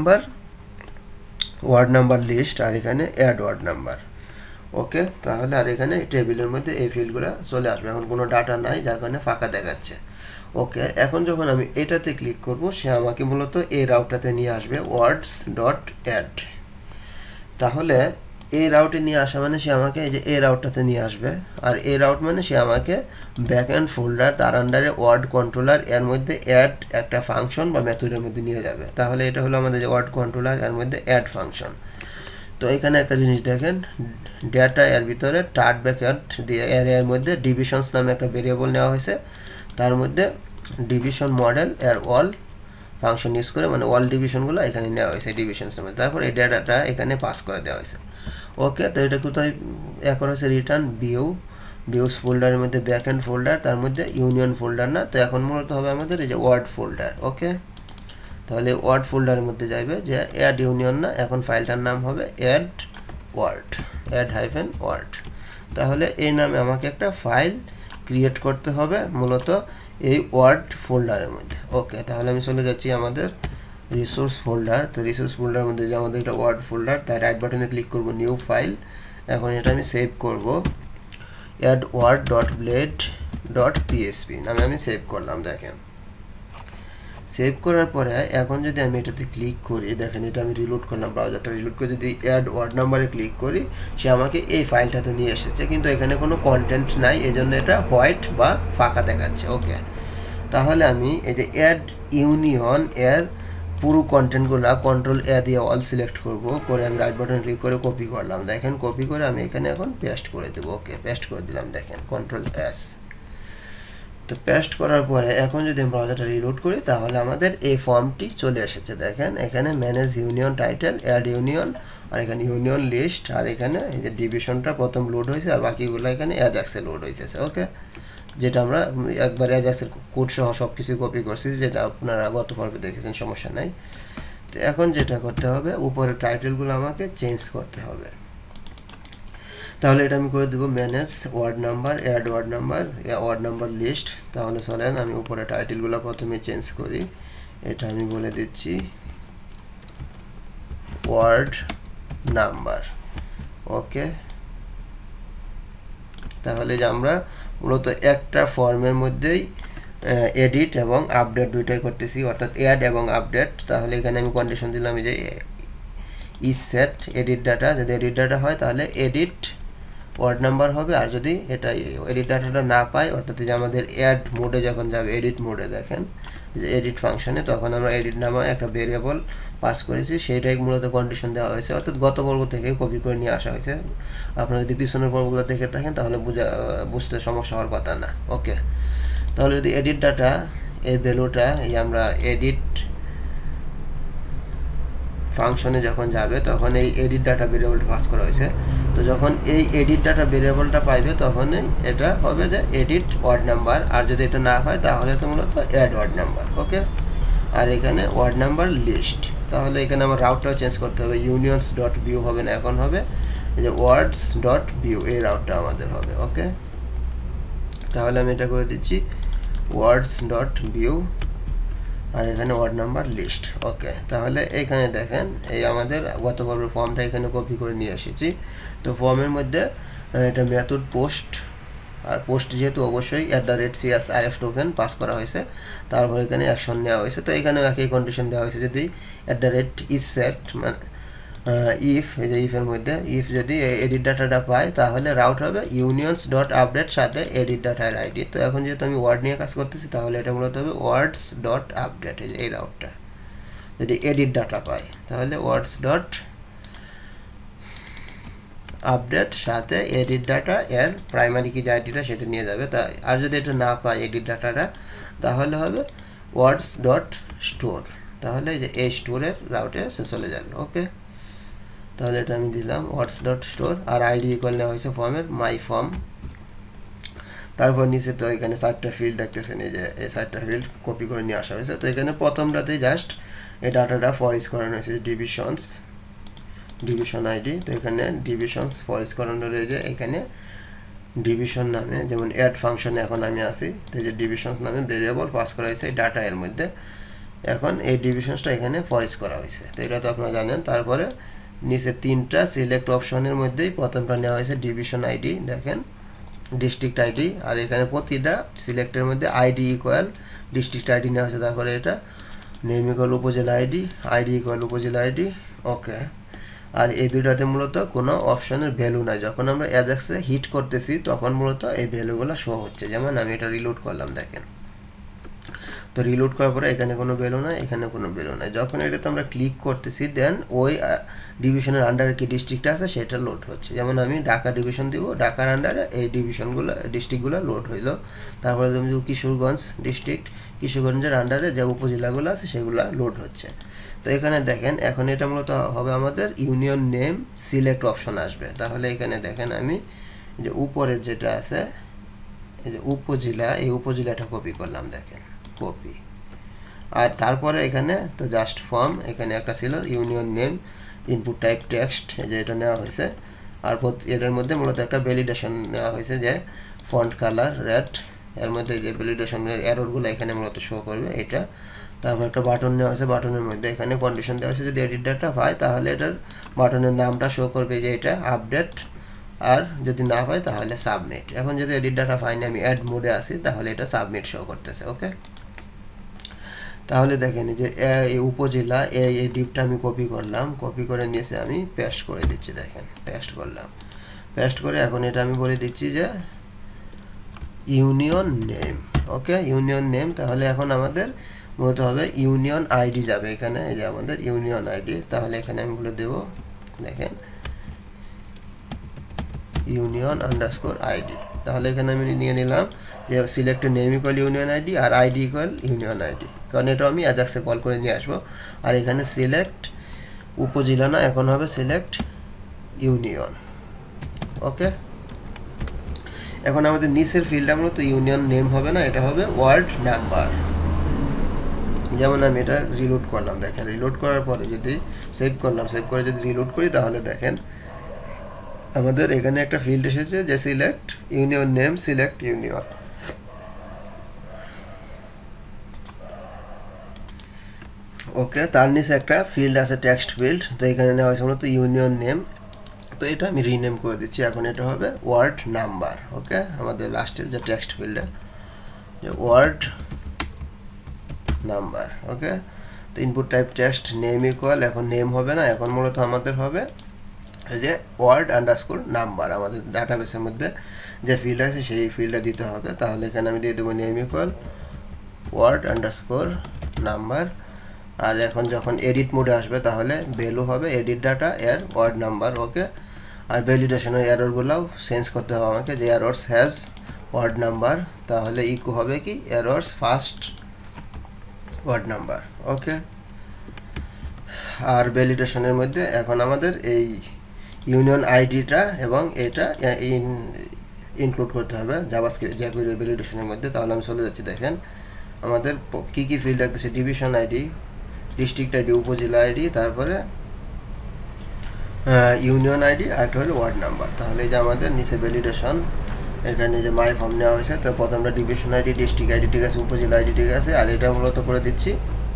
ওয়ার্ড নাম্বার লিস্ট, আর এখানে অ্যাড ওয়ার্ড নাম্বার। ওকে, তাহলে আর এখানে টেবিলের মধ্যে এই ফিল্ডগুলো চলে আসবে। এখন কোনো ডাটা নাই, যার কারণে ফাঁকা দেখাচ্ছে। ওকে, এখন যখন আমি এটাতে ক্লিক করব, সে আমাকে মূলত এই রাউটটাতে নিয়ে আসবে ওয়ার্ডস ডট অ্যাড। তাহলে এই রাউটে নিয়ে আসা মানে সে আমাকে এই যে এই রাউটটাতে নিয়ে আসবে, আর এই রাউট মানে সে আমাকে ব্যাক এন্ড ফোল্ডার, তার আন্ডারে ওয়ার্ড কন্ট্রোলার, এর মধ্যে অ্যাড একটা ফাংশন বা মেথডের মধ্যে নিয়ে যাবে। তাহলে এটা হলো আমাদের যে ওয়ার্ড কন্ট্রোলার, এর মধ্যে অ্যাড ফাংশন। তো এখানে একটা জিনিস দেখেন, ডেটা এর ভিতরে টার্ট ব্র্যাকেট দিয়ে এর মধ্যে ডিভিশনস নামে একটা ভেরিয়েবল নেওয়া হয়েছে, তার মধ্যে ডিভিশন মডেল এর অল ফাংশন ইউজ করে, মানে অল ডিভিশনগুলো এখানে নেওয়া হয়েছে ডিভিশনস নামে। তারপর এই ডেটাটা এখানে পাস করে দেওয়া হয়েছে। ওকে, তো এটা কোথায় এখন হচ্ছে রিটার্ন ভিউস ফোল্ডারের মধ্যে ব্যাক এন্ড ফোল্ডার, তার মধ্যে ইউনিয়ন ফোল্ডার না, তো এখন মূলত হবে আমাদের এই যে ওয়ার্ড ফোল্ডার। ওকে, তাহলে ওয়ার্ড ফোল্ডারের মধ্যে যাবে, যে অ্যাড ইউনিয়ন না, এখন ফাইলটার নাম হবে অ্যাড ওয়ার্ড। তাহলে এই নামে আমাকে একটা ফাইল ক্রিয়েট করতে হবে মূলত এই ওয়ার্ড ফোল্ডারের মধ্যে। ওকে, তাহলে আমি চলে যাচ্ছি আমাদের রিসোর্স ফোল্ডার। তো রিসোর্স ফোল্ডারের মধ্যে যে আমাদের একটা ওয়ার্ড ফোল্ডার, তাই রাইট বাটনে ক্লিক করব, নিউ ফাইল। এখন এটা আমি সেভ করব, add ward dot blade dot PHP নামে আমি সেভ করলাম। দেখেন, সেভ করার পরে এখন যদি আমি এটাতে ক্লিক করি, দেখেন এটা আমি রিলোড করলাম, ব্রাউজারটা রিলোড করে যদি অ্যাড ওয়ার্ড নাম্বারে ক্লিক করি, সে আমাকে এই ফাইলটাতে নিয়ে এসেছে, কিন্তু এখানে কোনো কন্টেন্ট নাই, এজন্য এটা হোয়াইট বা ফাঁকা দেখাচ্ছে। ওকে, তাহলে আমি এই যে অ্যাড ইউনিয়ন এর পুরো কন্টেন্টগুলো কন্ট্রোল এ দিয়ে অল সিলেক্ট করব, করে আমি রাইট বাটন ক্লিক করে কপি করলাম। দেখেন, কপি করে আমি এখানে এখন পেস্ট করে দেবো। ওকে, পেস্ট করে দিলাম। দেখেন, কন্ট্রোল এস। তো পেস্ট করার পরে এখন যদি আমি ব্রাউজারটা রিলোড করি, তাহলে আমাদের এই ফর্মটি চলে এসেছে। দেখেন, এখানে manage union title, add union, আর এখানে ইউনিয়ন লিস্ট, আর এখানে এই যে ডিভিশনটা প্রথম লোড হয়েছে, আর বাকিগুলো এখানে অ্যাজাক্সে লোড হইতেছে। ওকে, যেটা আমরা একবার অ্যাজাক্সের কোড সহ সব কিছু কপি করছি, যেটা আপনারা গত পর্বে দেখেছেন, সমস্যা নাই। তো এখন যেটা করতে হবে, উপরে টাইটেলগুলো আমাকে চেঞ্জ করতে হবে। তাহলে এটা আমি করে দেবো manage ward number, add ward number list. তাহলে চলেন আমি উপরে টাইটেলগুলো প্রথমে চেঞ্জ করি। এটা আমি বলে দিচ্ছি ওয়ার্ড নাম্বার। ওকে, তাহলে যে আমরা মূলত একটা ফর্মের মধ্যেই এডিট এবং আপডেট দুইটাই করতেছি, অর্থাৎ অ্যাড এবং আপডেট। তাহলে এখানে আমি কন্ডিশন দিলাম যে ইজ সেট এডিট ডাটা, যদি এডিট ডাটা হয় তাহলে এডিট ওয়ার্ড নাম্বার হবে। আর যদি এটা এডিট ডাটাটা না পাই, অর্থাৎ যে আমাদের অ্যাড মোডে যখন যাবে, এডিট মোডে দেখেন যে এডিট ফাংশনে, তখন আমরা এডিট নামে একটা ভেরিয়েবল পাস করেছি, সেইটাই মূলত কন্ডিশন দেওয়া হয়েছে, অর্থাৎ গত পর্ব থেকে কপি করে নিয়ে আসা হয়েছে। আপনারা যদি পিছনের পর্বগুলো দেখে থাকেন তাহলে বুঝতে সমস্যা হওয়ার কথা না। ওকে, তাহলে যদি এডিট ডাটা এই ভ্যালুটা আমরা এডিট ফাংশনে যখন যাবে তখন এই এডিট ডাটা ভেরিয়েবলটা পাস করা হয়েছে। তো যখন এই এডিট ডাটা ভেরিয়েবলটা পাইবে তখনই এটা হবে যে এডিট ওয়ার্ড নাম্বার, আর যদি এটা না হয় তাহলে তো মূলত অ্যাড ওয়ার্ড নাম্বার। ওকে, আর এখানে ওয়ার্ড নাম্বার লিস্ট, তাহলে এখানে আমার রাউটটাও চেঞ্জ করতে হবে, ইউনিয়নস ডট ভিউ হবে না, এখন হবে এই যে ওয়ার্ডস ডট ভিউ, এই রাউটটা আমাদের হবে। ওকে, তাহলে আমি এটা করে দিচ্ছি ওয়ার্ডস ডট ভিউ, আর এখানে ওয়ার্ড নাম্বার লিস্ট। ওকে, তাহলে এখানে দেখেন এই আমাদের গত পর্বের ফর্মটা এখানে কপি করে নিয়ে এসেছি। তো ফর্মের মধ্যে এটা মেথড পোস্ট, আর পোস্ট যেহেতু অবশ্যই @CSRF টোকেন পাস করা হয়েছে, তারপর এখানে অ্যাকশন নেওয়া হয়েছে। তো এখানেও একই কন্ডিশন দেওয়া হয়েছে, যদি @isSet মানে ইফ, এই যে ইফের মধ্যে ইফ যদি এডিট ডাটাটা পায় তাহলে রাউট হবে ইউনিয়নস ডট আপডেট সাথে এডিট ডাটার আইডি। তো এখন যেহেতু আমি ওয়ার্ড নিয়ে কাজ করতেছি তাহলে এটা মূলত হবে ওয়ার্ডস ডট আপডেট, এই রাউটটা যদি এডিট ডাটা পায় তাহলে ওয়ার্ডস ডট আপডেট সাথে এডিট ডাটা এর প্রাইমারি কি যে আইডিটা সেটা নিয়ে যাবে। তা আর যদি এটা না পায় এডিট ডাটাটা তাহলে হবে ওয়ার্ডস ডট স্টোর, তাহলে যে এই স্টোরের রাউটে সে চলে যাবে। ওকে, তাহলে এটা আমি দিলাম ওয়ার্ডস ডট স্টোর, আর আইডি ইকুয়াল নেওয়া হয়েছে ফর্মের মাই ফর্ম। তারপর নিচে তো এখানে 4টা ফিল্ড দেখতেছেন, এই যে এই 4টা ফিল্ড কপি করে নিয়ে আসা হয়েছে। তো এখানে প্রথমটাতেই জাস্ট এই ডাটাটা ফরিস করানো হয়েছে, ডিভিশন আইডি। তো এখানে ডিভিশনস ফরিস করানো রয়েছে, এখানে ডিভিশন নামে, যেমন অ্যাড ফাংশনে এখন আমি আছি, তো এই যে ডিভিশনস নামে ভেরিয়েবল পাস করা হয়েছে এই ডাটা এর মধ্যে। এখন এই ডিভিশনসটা এখানে ফরিস করা হয়েছে, তো এটা তো আপনারা জানেন। তারপরে নিচে 3টা সিলেক্ট অপশনের মধ্যেই প্রথমটা নেওয়া হয়েছে ডিভিশন আইডি, দেখেন ডিস্ট্রিক্ট আইডি, আর এখানে প্রতিটা সিলেক্টের মধ্যে আইডি ইকুয়াল ডিস্ট্রিক্ট আইডি নেওয়া হয়েছে, তারপরে এটা name equal upazila ID, ID equal upazila ID. Okay, আর এই দুইটাতে মূলত কোনো অপশনের ভ্যালু নাই, যখন আমরা অ্যাজাক্সে হিট করতেছি তখন মূলত এই ভ্যালুগুলো শো হচ্ছে। যেমন আমি এটা রিলোড করলাম, দেখেন, তো রিলোড করার পরে এখানে কোনো ভ্যালু নাই, এখানে কোনো ভ্যালু নাই। যখন এটাতে আমরা ক্লিক করতেছি দেন ওই ডিভিশনের আন্ডারে কি ডিস্ট্রিক্ট আছে সেটা লোড হচ্ছে। যেমন আমি ঢাকা ডিভিশন দিব, ঢাকার আন্ডারে এই ডিভিশনগুলো ডিস্ট্রিক্টগুলো লোড হইলো। তারপরে তুমি কিশোরগঞ্জ ডিস্ট্রিক্ট, কিশোরগঞ্জের আন্ডারে যে উপজেলাগুলো আছে সেগুলো লোড হচ্ছে। তো এখানে দেখেন এখন এটা মূলত হবে আমাদের ইউনিয়ন নেম সিলেক্ট অপশন আসবে। তাহলে এখানে দেখেন আমি যে উপরের যেটা আছে এই যে উপজেলা, এই উপজেলাটা কপি করলাম, দেখেন কপি, আর তারপরে এখানে তো জাস্ট ফর্ম, এখানে একটা ছিল union name input type text, এই যে এটা নেওয়া হয়েছে। আর এটার মধ্যে মূলত একটা ভ্যালিডেশন নেওয়া হয়েছে যে ফন্ট কালার রেড, এর মধ্যে যে ভ্যালিডেশনের এররগুলো এখানে মূলত শো করবে এটা। তারপর একটা বাটন নেওয়া হয়েছে, বাটনের মধ্যে এখানে কন্ডিশন দেওয়া হয়েছে যদি এডিট ডাটা পায় তাহলে এটার বাটনের নামটা শো করবে যে এটা আপডেট, আর যদি না পাই তাহলে সাবমিট। এখন যদি এডিট ডাটা পাইনি, আমি অ্যাড মোডে আছি, তাহলে এটা সাবমিট শো করতেছে। ওকে, তাহলে দেখেন যে এই উপজেলা এই ডিপটা আমি কপি করলাম, কপি করে নিয়েছে আমি পেস্ট করে দিচ্ছি, দেখেন পেস্ট করলাম, পেস্ট করে এখন এটা আমি বলে দিচ্ছি যে union name. Okay, union name, তাহলে এখন আমাদের মূলত হবে ইউনিয়ন আইডি যাবে এখানে, এই যে আমাদের ইউনিয়ন আইডি। তাহলে এখানে আমি বলে দেব, দেখেন ইউনিয়ন আন্ডারস্কোর আইডি। তাহলে এখানে আমি নিয়ে নিলাম যে select name equal union ID আর আইডি ইকুয়াল ইউনিয়ন আইডি, কারণ এটা আমি অ্যাজাক্সে কল করে নিয়ে আসবো। আর এখানে সিলেক্ট উপজেলা না, এখন হবে সিলেক্ট ইউনিয়ন। ওকে, এখন আমাদের নিচের ফিল্ডটা মূলত ইউনিয়ন নেম হবে না, এটা হবে ওয়ার্ড নাম্বার। যেমন আমি এটা রিলোড করলাম, দেখেন রিলোড করার পরে যদি সেভ করলাম, সেভ করে যদি রিলোড করি তাহলে দেখেন আমাদের এখানে একটা ফিল্ড এসেছে যে select union name select union. Okay, তার নিচে একটা ফিল্ড আছে টেক্সট ফিল্ড, তো এখানে নেওয়া হয়েছে মূলত ইউনিয়ন নেম, তো এটা আমি রিনেম করে দিচ্ছি, এখন এটা হবে ওয়ার্ড নাম্বার। ওকে, আমাদের লাস্টের যে টেক্সট ফিল্ডে যে ওয়ার্ড নাম্বার। ওকে, তো input type text name equal, এখন নেম হবে না, এখন মূলত আমাদের হবে এই যে ওয়ার্ড আন্ডারস্কোর নাম্বার আমাদের ডাটাবেসের মধ্যে যে ফিল্ড আছে সেই ফিল্ডটা দিতে হবে। তাহলে এখানে আমি দিয়ে দেবো name equal ward underscore number. আর এখন যখন এডিট মোডে আসবে তাহলে ভ্যালু হবে এডিট ডাটা এর ওয়ার্ড নাম্বার। ওকে, আর ভ্যালিডেশনের এররগুলোও চেঞ্জ করতে হবে আমাকে, যে এররস হ্যাজ ওয়ার্ড নাম্বার, তাহলে ইকো হবে কি errors first ward number. Okay, আর ভ্যালিডেশনের মধ্যে এখন আমাদের এই ইউনিয়ন আইডিটা এবং এটা ইনক্লুড করতে হবে জাভাস্ক্রিপ্ট jQuery ভ্যালিডেশনের মধ্যে। তাহলে আমি চলে যাচ্ছি, দেখেন আমাদের কি কি ফিল্ড রাখতেছে, division ID, district ID, upazila ID, তারপরে ইউনিয়ন আইডি, আর একটা হলো ওয়ার্ড নাম্বার। তাহলে এই যে আমাদের নিচে ভ্যালিডেশন, এখানে যে মাই ফর্ম নেওয়া হয়েছে, তো প্রথমটা ডিভিশন আইডি, ডিস্ট্রিক্ট আইডি ঠিক আছে, উপজেলা আইডি ঠিক আছে, আর এটা মূলত করে দিচ্ছি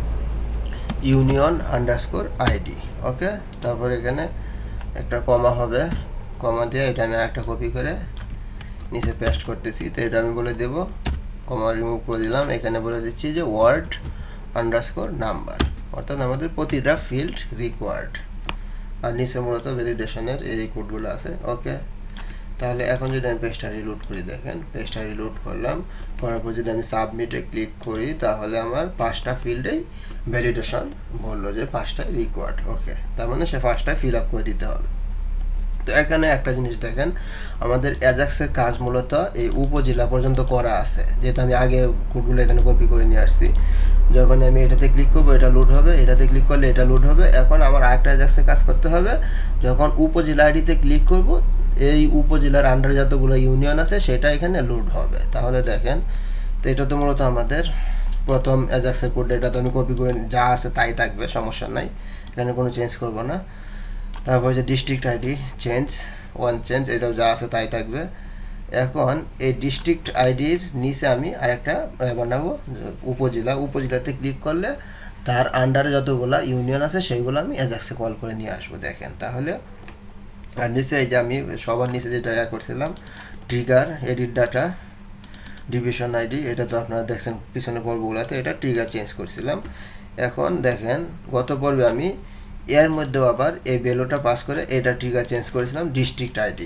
ইউনিয়ন আন্ডারস্কোর আইডি। ওকে, তারপরে এখানে একটা কমা হবে, কমা দিয়ে এটা আমি একটা কপি করে নিচে পেস্ট করতেছি। তো এটা আমি বলে দেব, কমা রিমুভ করে দিলাম, এখানে বলে দিচ্ছি যে ওয়ার্ড আন্ডারস্কোর নাম্বার, অর্থাৎ আমাদের প্রতিটা ফিল্ড রিকোয়ার্ড। আর নিচে মূলত ভ্যালিডেশনের এই কোডগুলো আছে। ওকে, তাহলে এখন যদি আমি পেজটা রিলোড করি, দেখেন পেজটা রিলোড করলাম, করার পর যদি আমি সাবমিটে ক্লিক করি তাহলে আমার 5টা ফিল্ডেই ভ্যালিডেশন বললো যে 5টাই রিকোয়ার্ড। ওকে, তার মানে সে 5টায় ফিল আপ করে দিতে হবে। তো এখানে একটা জিনিস দেখেন, আমাদের অ্যাজাক্সের কাজ মূলত এই উপজেলা পর্যন্ত করা আছে, যেহেতু আমি আগে কোডগুলো এখানে কপি করে নিয়ে আসছি। যখন আমি এটাতে ক্লিক করবো এটা লোড হবে, এটাতে ক্লিক করলে এটা লোড হবে। এখন আমার আরেকটা অ্যাজাক্সের কাজ করতে হবে, যখন উপজেলা আইডিতে ক্লিক করব এই উপজেলার আন্ডারে যতগুলো ইউনিয়ন আছে সেটা এখানে লোড হবে। তাহলে দেখেন, তো এটা তো মূলত আমাদের প্রথম অ্যাজাক্সের কোড, এটা তো আমি কপি করে যা আছে তাই থাকবে, সমস্যা নাই, এখানে কোনো চেঞ্জ করব না। তারপর যে district ID change, on change, এটাও যা আছে তাই থাকবে। এখন এই ডিস্ট্রিক্ট আইডির নিচে আমি আরেকটা বানাবো উপজেলা, উপজেলাতে ক্লিক করলে তার আন্ডারে যতগুলো ইউনিয়ন আছে সেইগুলো আমি অ্যাজাক্সে কল করে নিয়ে আসবো। দেখেন তাহলে, আর নিচে এই যে আমি সবার নিচে যেটা করছিলাম trigger edit data division ID, এটা তো আপনারা দেখছেন পিছনের পর্বগুলোতে এটা ট্রিগার চেঞ্জ করছিলাম। এখন দেখেন গত পর্বে আমি এর মধ্যেও আবার এই ভ্যালুটা পাস করে এটা ট্রিগার চেঞ্জ করেছিলাম ডিস্ট্রিক্ট আইডি,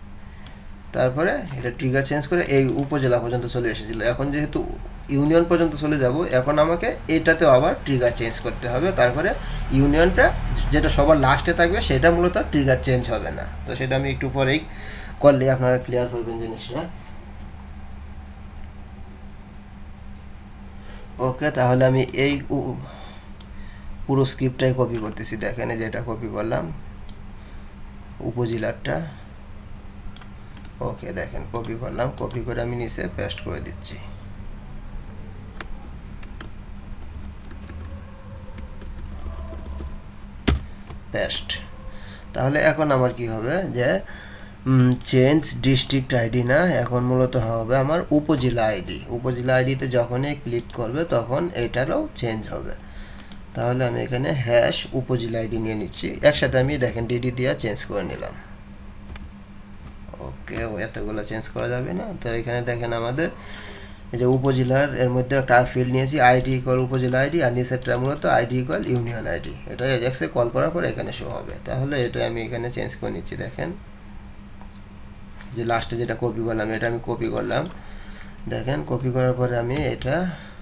তারপরে এটা ট্রিগার চেঞ্জ করে এই উপজেলা পর্যন্ত চলে এসেছিল। এখন যেহেতু ইউনিয়ন পর্যন্ত চলে যাব, এখন আমাকে এটাতেও আবার ট্রিগার চেঞ্জ করতে হবে, তারপরে ইউনিয়নটা যেটা সবার লাস্টে থাকবে সেটা মূলত ট্রিগার চেঞ্জ হবে না। তো সেটা আমি একটু পরেই করলে আপনারা ক্লিয়ার করবেন জিনিসটা। ওকে, তাহলে আমি এই পুরো স্ক্রিপ্টটাই কপি করতেছি, দেখেন যেটা কপি করলাম উপজেলাটা। ওকে, দেখেন কপি করলাম, কপি করে আমি নিচে পেস্ট করে দিচ্ছি। পেস্ট। তাহলে এখন আমার কি হবে যে চেঞ্জ ডিস্ট্রিক্ট আইডি না, এখন মূলত হবে আমার উপজেলা আইডি। উপজেলা আইডিতে যখনই ক্লিক করবে তখন এটারও চেঞ্জ হবে। তাহলে আমি এখানে হ্যাশ উপজেলা আইডি নিয়ে নিচ্ছি, একসাথে আমি দেখেন ডিডি দিয়ে চেঞ্জ করে নিলাম। ওকে, এতগুলো চেঞ্জ করা যাবে না। তো এখানে দেখেন আমাদের এই যে উপজেলার এর মধ্যে একটা ফিল্ড নিয়েছি আইডি ইকুয়াল উপজেলা আইডি, আর নিচেরটা মূলত আইডি ইকুয়াল ইউনিয়ন আইডি। এটা এজাক্সে কল করার পর এখানে শো হবে। তাহলে এটা আমি এখানে চেঞ্জ করে নিচ্ছি। দেখেন যে লাস্টে যেটা কপি করলাম এটা আমি কপি করলাম, দেখেন কপি করার পরে আমি এটা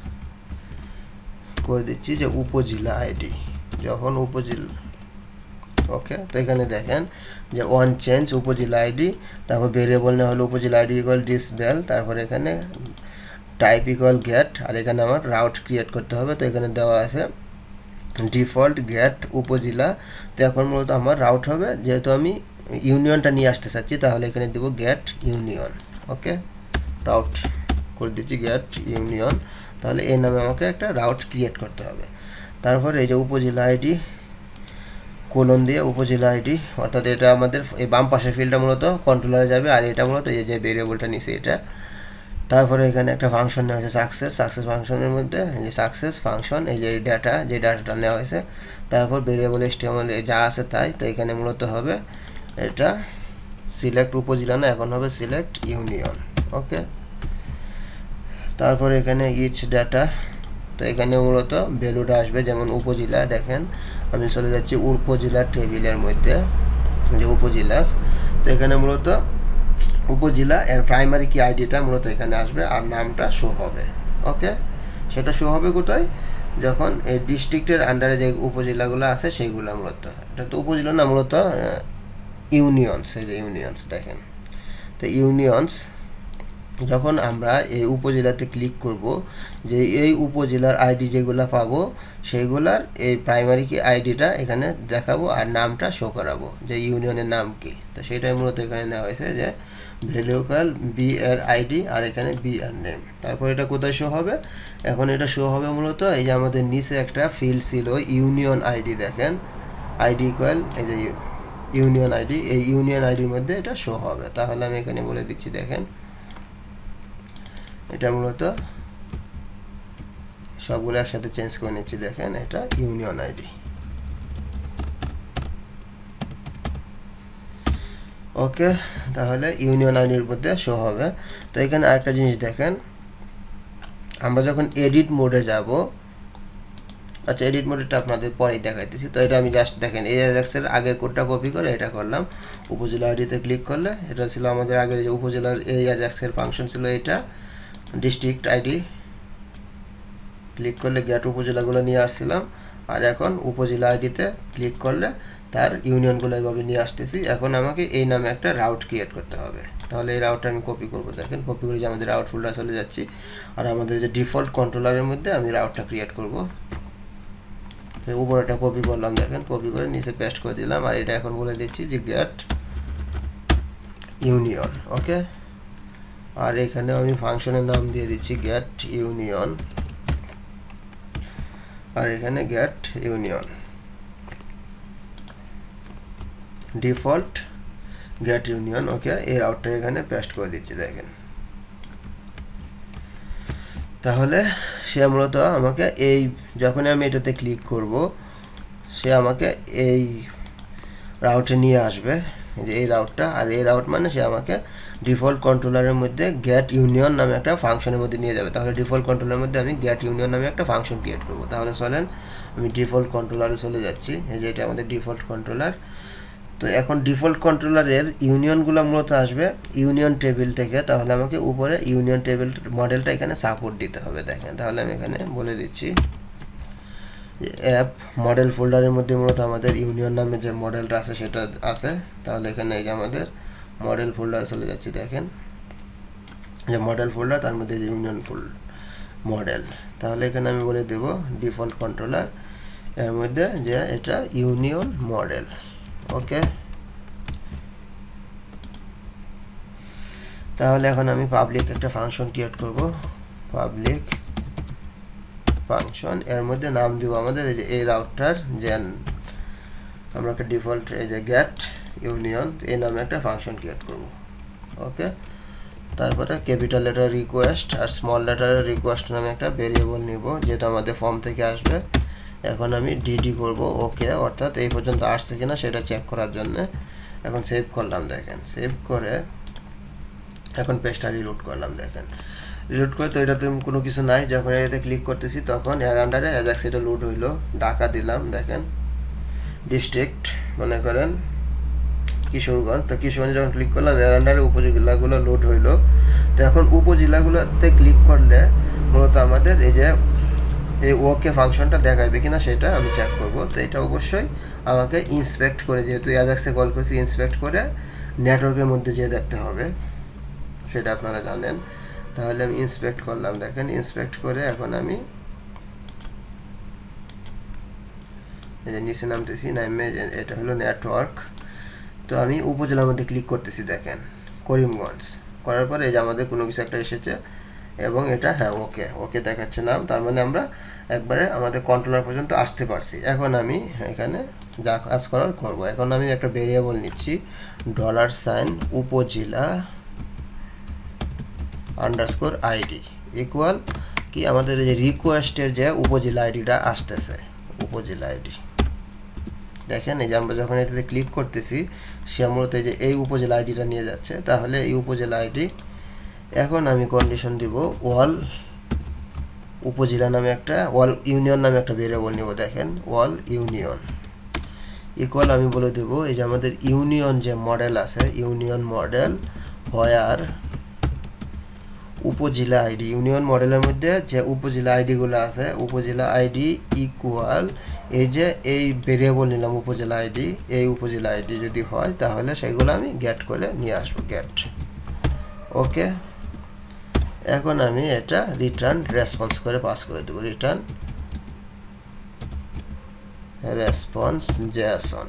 করে দিচ্ছি যে উপজেলা আইডি, যখন উপজেলা। ওকে, তো এখানে দেখেন যে ওয়ান চেঞ্জ উপজেলা আইডি, তারপর ভেরিয়েবল না হলো উপজেলা আইডি ইকুয়াল ডিসবেল, তারপরে এখানে টাইপ ইকুয়াল গেট, আর এখানে আমার রাউট ক্রিয়েট করতে হবে। তো এখানে দেওয়া আছে ডিফল্ট গেট উপজেলা। তো এখন মূলত আমার রাউট হবে, যেহেতু আমি ইউনিয়নটা নিয়ে আসতে চাচ্ছি তাহলে এখানে দেবো গেট ইউনিয়ন। ওকে, রাউট করে দিচ্ছি গেট ইউনিয়ন। তাহলে এই নামে আমাকে একটা রাউট ক্রিয়েট করতে হবে। তারপরে এই যে উপজেলা আইডি কোলন দিয়ে উপজেলা আইডি, অর্থাৎ এটা আমাদের এই বাম পাশের ফিল্ডটা মূলত কন্ট্রোলারে যাবে, আর এটা মূলত এই যে ভেরিয়েবলটা নিচে এটা। তারপরে এখানে একটা ফাংশন নেওয়া হয়েছে সাকসেস, সাকসেস ফাংশনের মধ্যে এই যে সাকসেস ফাংশন, এই যে ডাটা যে ডাটাটা নেওয়া হয়েছে, তারপর ভেরিয়েবল HTML যা আছে তাই। তো এখানে মূলত হবে এটা সিলেক্ট উপজেলা না, এখন হবে সিলেক্ট ইউনিয়ন। ওকে, তারপরে এখানে ইচ ডাটা, তো এখানে মূলত ভ্যালুটা আসবে যেমন উপজেলা। দেখেন আমি চলে যাচ্ছি উপজেলা টেবিলের মধ্যে, যে উপজেলা, তো এখানে মূলত উপজেলা এর প্রাইমারি কি আইডিটা মূলত এখানে আসবে আর নামটা শো হবে। ওকে, সেটা শো হবে কোথায়, যখন এই ডিস্ট্রিক্টের আন্ডারে যে উপজেলাগুলো আছে সেইগুলো মূলত, এটা তো উপজেলা না, মূলত ইউনিয়নস, এই যে ইউনিয়নস দেখেন। তো ইউনিয়নস যখন আমরা এই উপজেলাতে ক্লিক করব, যে এই উপজেলার আইডি যেগুলো পাবো সেইগুলার এই প্রাইমারি কি আইডিটা এখানে দেখাবো আর নামটা শো করাবো, যে ইউনিয়নের নাম কি। তো সেটাই মূলত এখানে নেওয়া হয়েছে, যে ভ্যালুকাল বি এর আইডি আর এখানে বি আর নেম। তারপর এটা কোথায় শো হবে, এখন এটা শো হবে মূলত এই যে আমাদের নিচে একটা ফিল্ড ছিল ইউনিয়ন আইডি, দেখেন আইডি ইকুয়াল এই যে ইউনিয়ন আইডি, এই ইউনিয়ন আইডির মধ্যে এটা শো হবে। তাহলে আমি এখানে বলে দিচ্ছি, দেখেন এটা মূলত সবগুলো একসাথে চেঞ্জ করে নিচ্ছি, দেখেন এটা ইউনিয়ন আইডি। ওকে, তাহলে ইউনিয়ন আইডির মধ্যে শো হবে। তো এখানে আরেকটা জিনিস দেখেন, আমরা যখন এডিট মোডে যাব, আচ্ছা এডিট মোডটা আপনাদের পরেই দেখাইতেছি। তো এটা আমি জাস্ট দেখেন এই অ্যাজাক্সের আগের কোডটা কপি করে এটা করলাম, উপজেলা আইডিতে ক্লিক করলে এটা ছিল আমাদের আগের যে উপজেলার এই অ্যাজাক্সের ফাংশন ছিল, এটা ডিস্ট্রিক্ট আইডি ক্লিক করলে গেট উপজেলাগুলো নিয়ে আসছিলাম, আর এখন উপজেলা আইডিতে ক্লিক করলে তার ইউনিয়নগুলো এইভাবে নিয়ে আসতেছি। এখন আমাকে এই নামে একটা রাউট ক্রিয়েট করতে হবে। তাহলে এই রাউটটা আমি কপি করব, দেখেন কপি করে যে আমাদের রাউট ফোল্ডার চলে যাচ্ছি, আর আমাদের যে ডিফল্ট কন্ট্রোলারের মধ্যে আমি রাউটটা ক্রিয়েট করব। উপরেটা কপি করলাম, দেখেন কপি করে নিচে পেস্ট করে দিলাম, আর এটা এখন বলে দিচ্ছি যে গেট ইউনিয়ন। ওকে, আর এখানে আমি ফাংশনের নাম দিয়ে দিচ্ছি গেট ইউনিয়ন, আর এখানে get union default get union. Okay, এই রাউটটা এখানে পেস্ট করে দিচ্ছি, দেখেন। তাহলে সে মূলত আমাকে এই যখন আমি এটাতে ক্লিক করব, সে আমাকে এই রাউটে নিয়ে আসবে, যে এই রাউটটা, আর এই রাউট মানে সে আমাকে ডিফল্ট কন্ট্রোলারের মধ্যে গেট ইউনিয়ন নামে একটা ফাংশনের মধ্যে নিয়ে যাবে। তাহলে ডিফল্ট কন্ট্রোলারের মধ্যে আমি গেট ইউনিয়ন নামে একটা ফাংশন ক্রিয়েট করব। তাহলে চলেন আমি ডিফল্ট কন্ট্রোলারে চলে যাচ্ছি, এই যে এটা আমাদের ডিফল্ট কন্ট্রোলার। তো এখন ডিফল্ট কন্ট্রোলারের ইউনিয়নগুলো মূলত আসবে ইউনিয়ন টেবিল থেকে। তাহলে আমাকে উপরে ইউনিয়ন টেবিল মডেলটা এখানে সাপোর্ট দিতে হবে, দেখেন। তাহলে আমি এখানে বলে দিচ্ছি যে অ্যাপ মডেল ফোল্ডারের মধ্যে মূলত আমাদের ইউনিয়ন নামে যে মডেলটা আছে সেটা আছে। তাহলে এখানে এই যে আমাদের মডেল ফোল্ডার চলে যাচ্ছি, দেখেন যে মডেল ফোল্ডার, তার মধ্যে ইউনিয়ন মডেল। তাহলে এখানে আমি বলে দেব ডিফল্ট কন্ট্রোলার এর মধ্যে যে এটা ইউনিয়ন মডেল। ওকে, তাহলে এখন আমি পাবলিক একটা ফাংশন ক্রিয়েট করব, পাবলিক ফাংশন, এর মধ্যে নাম দেব আমাদের এই যে এই রাউটার, যে আমরা একটা ডিফল্ট এই যে গেট ইউনিয়ন এই নামে একটা ফাংশন ক্রিয়েট করব। ওকে, তারপরে ক্যাপিটাল লেটার রিকোয়েস্ট আর স্মল লেটার রিকোয়েস্ট নামে একটা ভেরিয়েবল নিব, যেটা আমাদের ফর্ম থেকে আসবে। এখন আমি ডিডি করব। ওকে, অর্থাৎ এই পর্যন্ত আসছে কিনা সেটা চেক করার জন্য। এখন সেভ করলাম, দেখেন সেভ করে এখন পেজটা রিলোড করলাম, দেখেন রিলোড করে তো এটাতে কোনো কিছু নাই। যখন এটাতে ক্লিক করতেছি তখন এর আন্ডারে অ্যাজাক্স এটা লোড হইলো, ঢাকা দিলাম, দেখেন ডিস্ট্রিক্ট মনে করেন কিশোরগঞ্জ। তো কিশোরগঞ্জ যখন ক্লিক করলাম এর আন্ডারে উপজেলাগুলো লোড হইলো। তো এখন উপজেলাগুলোতে ক্লিক করলে মূলত আমাদের এই যে এই ওকে ফাংশনটা দেখাবে কিনা সেটা আমি চেক করব। তো এটা অবশ্যই আমাকে ইন্সপেক্ট করে, যেহেতু অ্যাজাক্সে কল করছি, ইন্সপেক্ট করে নেটওয়ার্কের মধ্যে যেয়ে দেখতে হবে, সেটা আপনারা জানেন। তাহলে আমি ইন্সপেক্ট করলাম, দেখেন ইন্সপেক্ট করে এখন আমি এই যে নিচে নামতেছি, নামে এটা হলো নেটওয়ার্ক। তো আমি উপজেলার মধ্যে ক্লিক করতেছি, দেখেন করিমগঞ্জ। করার পরে এই যে আমাদের কোনো কিছু একটা এসেছে এবং এটা হ্যাঁ ওকে ওকে দেখাচ্ছে নাম, তার মানে আমরা একবারে আমাদের কন্ট্রোলার পর্যন্ত আসতে পারছি। এখন আমি এখানে যা কাজ করার করব। এখন আমি একটা ভেরিয়েবল নিচ্ছি $, উপজেলা আন্ডারস্কোর আইডি ইকুয়াল কি আমাদের এই যে রিকোয়েস্টের যে উপজেলা আইডিটা আসতেছে, উপজেলা আইডি। দেখেন এই যে আমরা যখন এটাতে ক্লিক করতেছি সে মূলত এই যে এই উপজেলা আইডিটা নিয়ে যাচ্ছে। তাহলে এই উপজেলা আইডি এখন আমি কন্ডিশন দিব ওয়াল উপজেলা নামে একটা, ওয়াল ইউনিয়ন নামে একটা ভেরিয়েবল নিব, দেখেন ওয়াল ইউনিয়ন ইকুয়াল আমি বলে দেব এই যে আমাদের ইউনিয়ন যে মডেল আছে, ইউনিয়ন মডেল হোয়ার উপজেলা আইডি, ইউনিয়ন মডেলের মধ্যে যে উপজেলা আইডিগুলো আছে, উপজেলা আইডি ইকুয়াল এই যে এই ভেরিয়েবল নিলাম উপজেলা আইডি, এই উপজেলা আইডি যদি হয় তাহলে সেগুলো আমি গেট করে নিয়ে আসবো, গেট। ওকে, এখন আমি এটা রিটার্ন রেসপন্স করে পাস করে দেবো, রিটার্ন রেসপন্স জেএসন।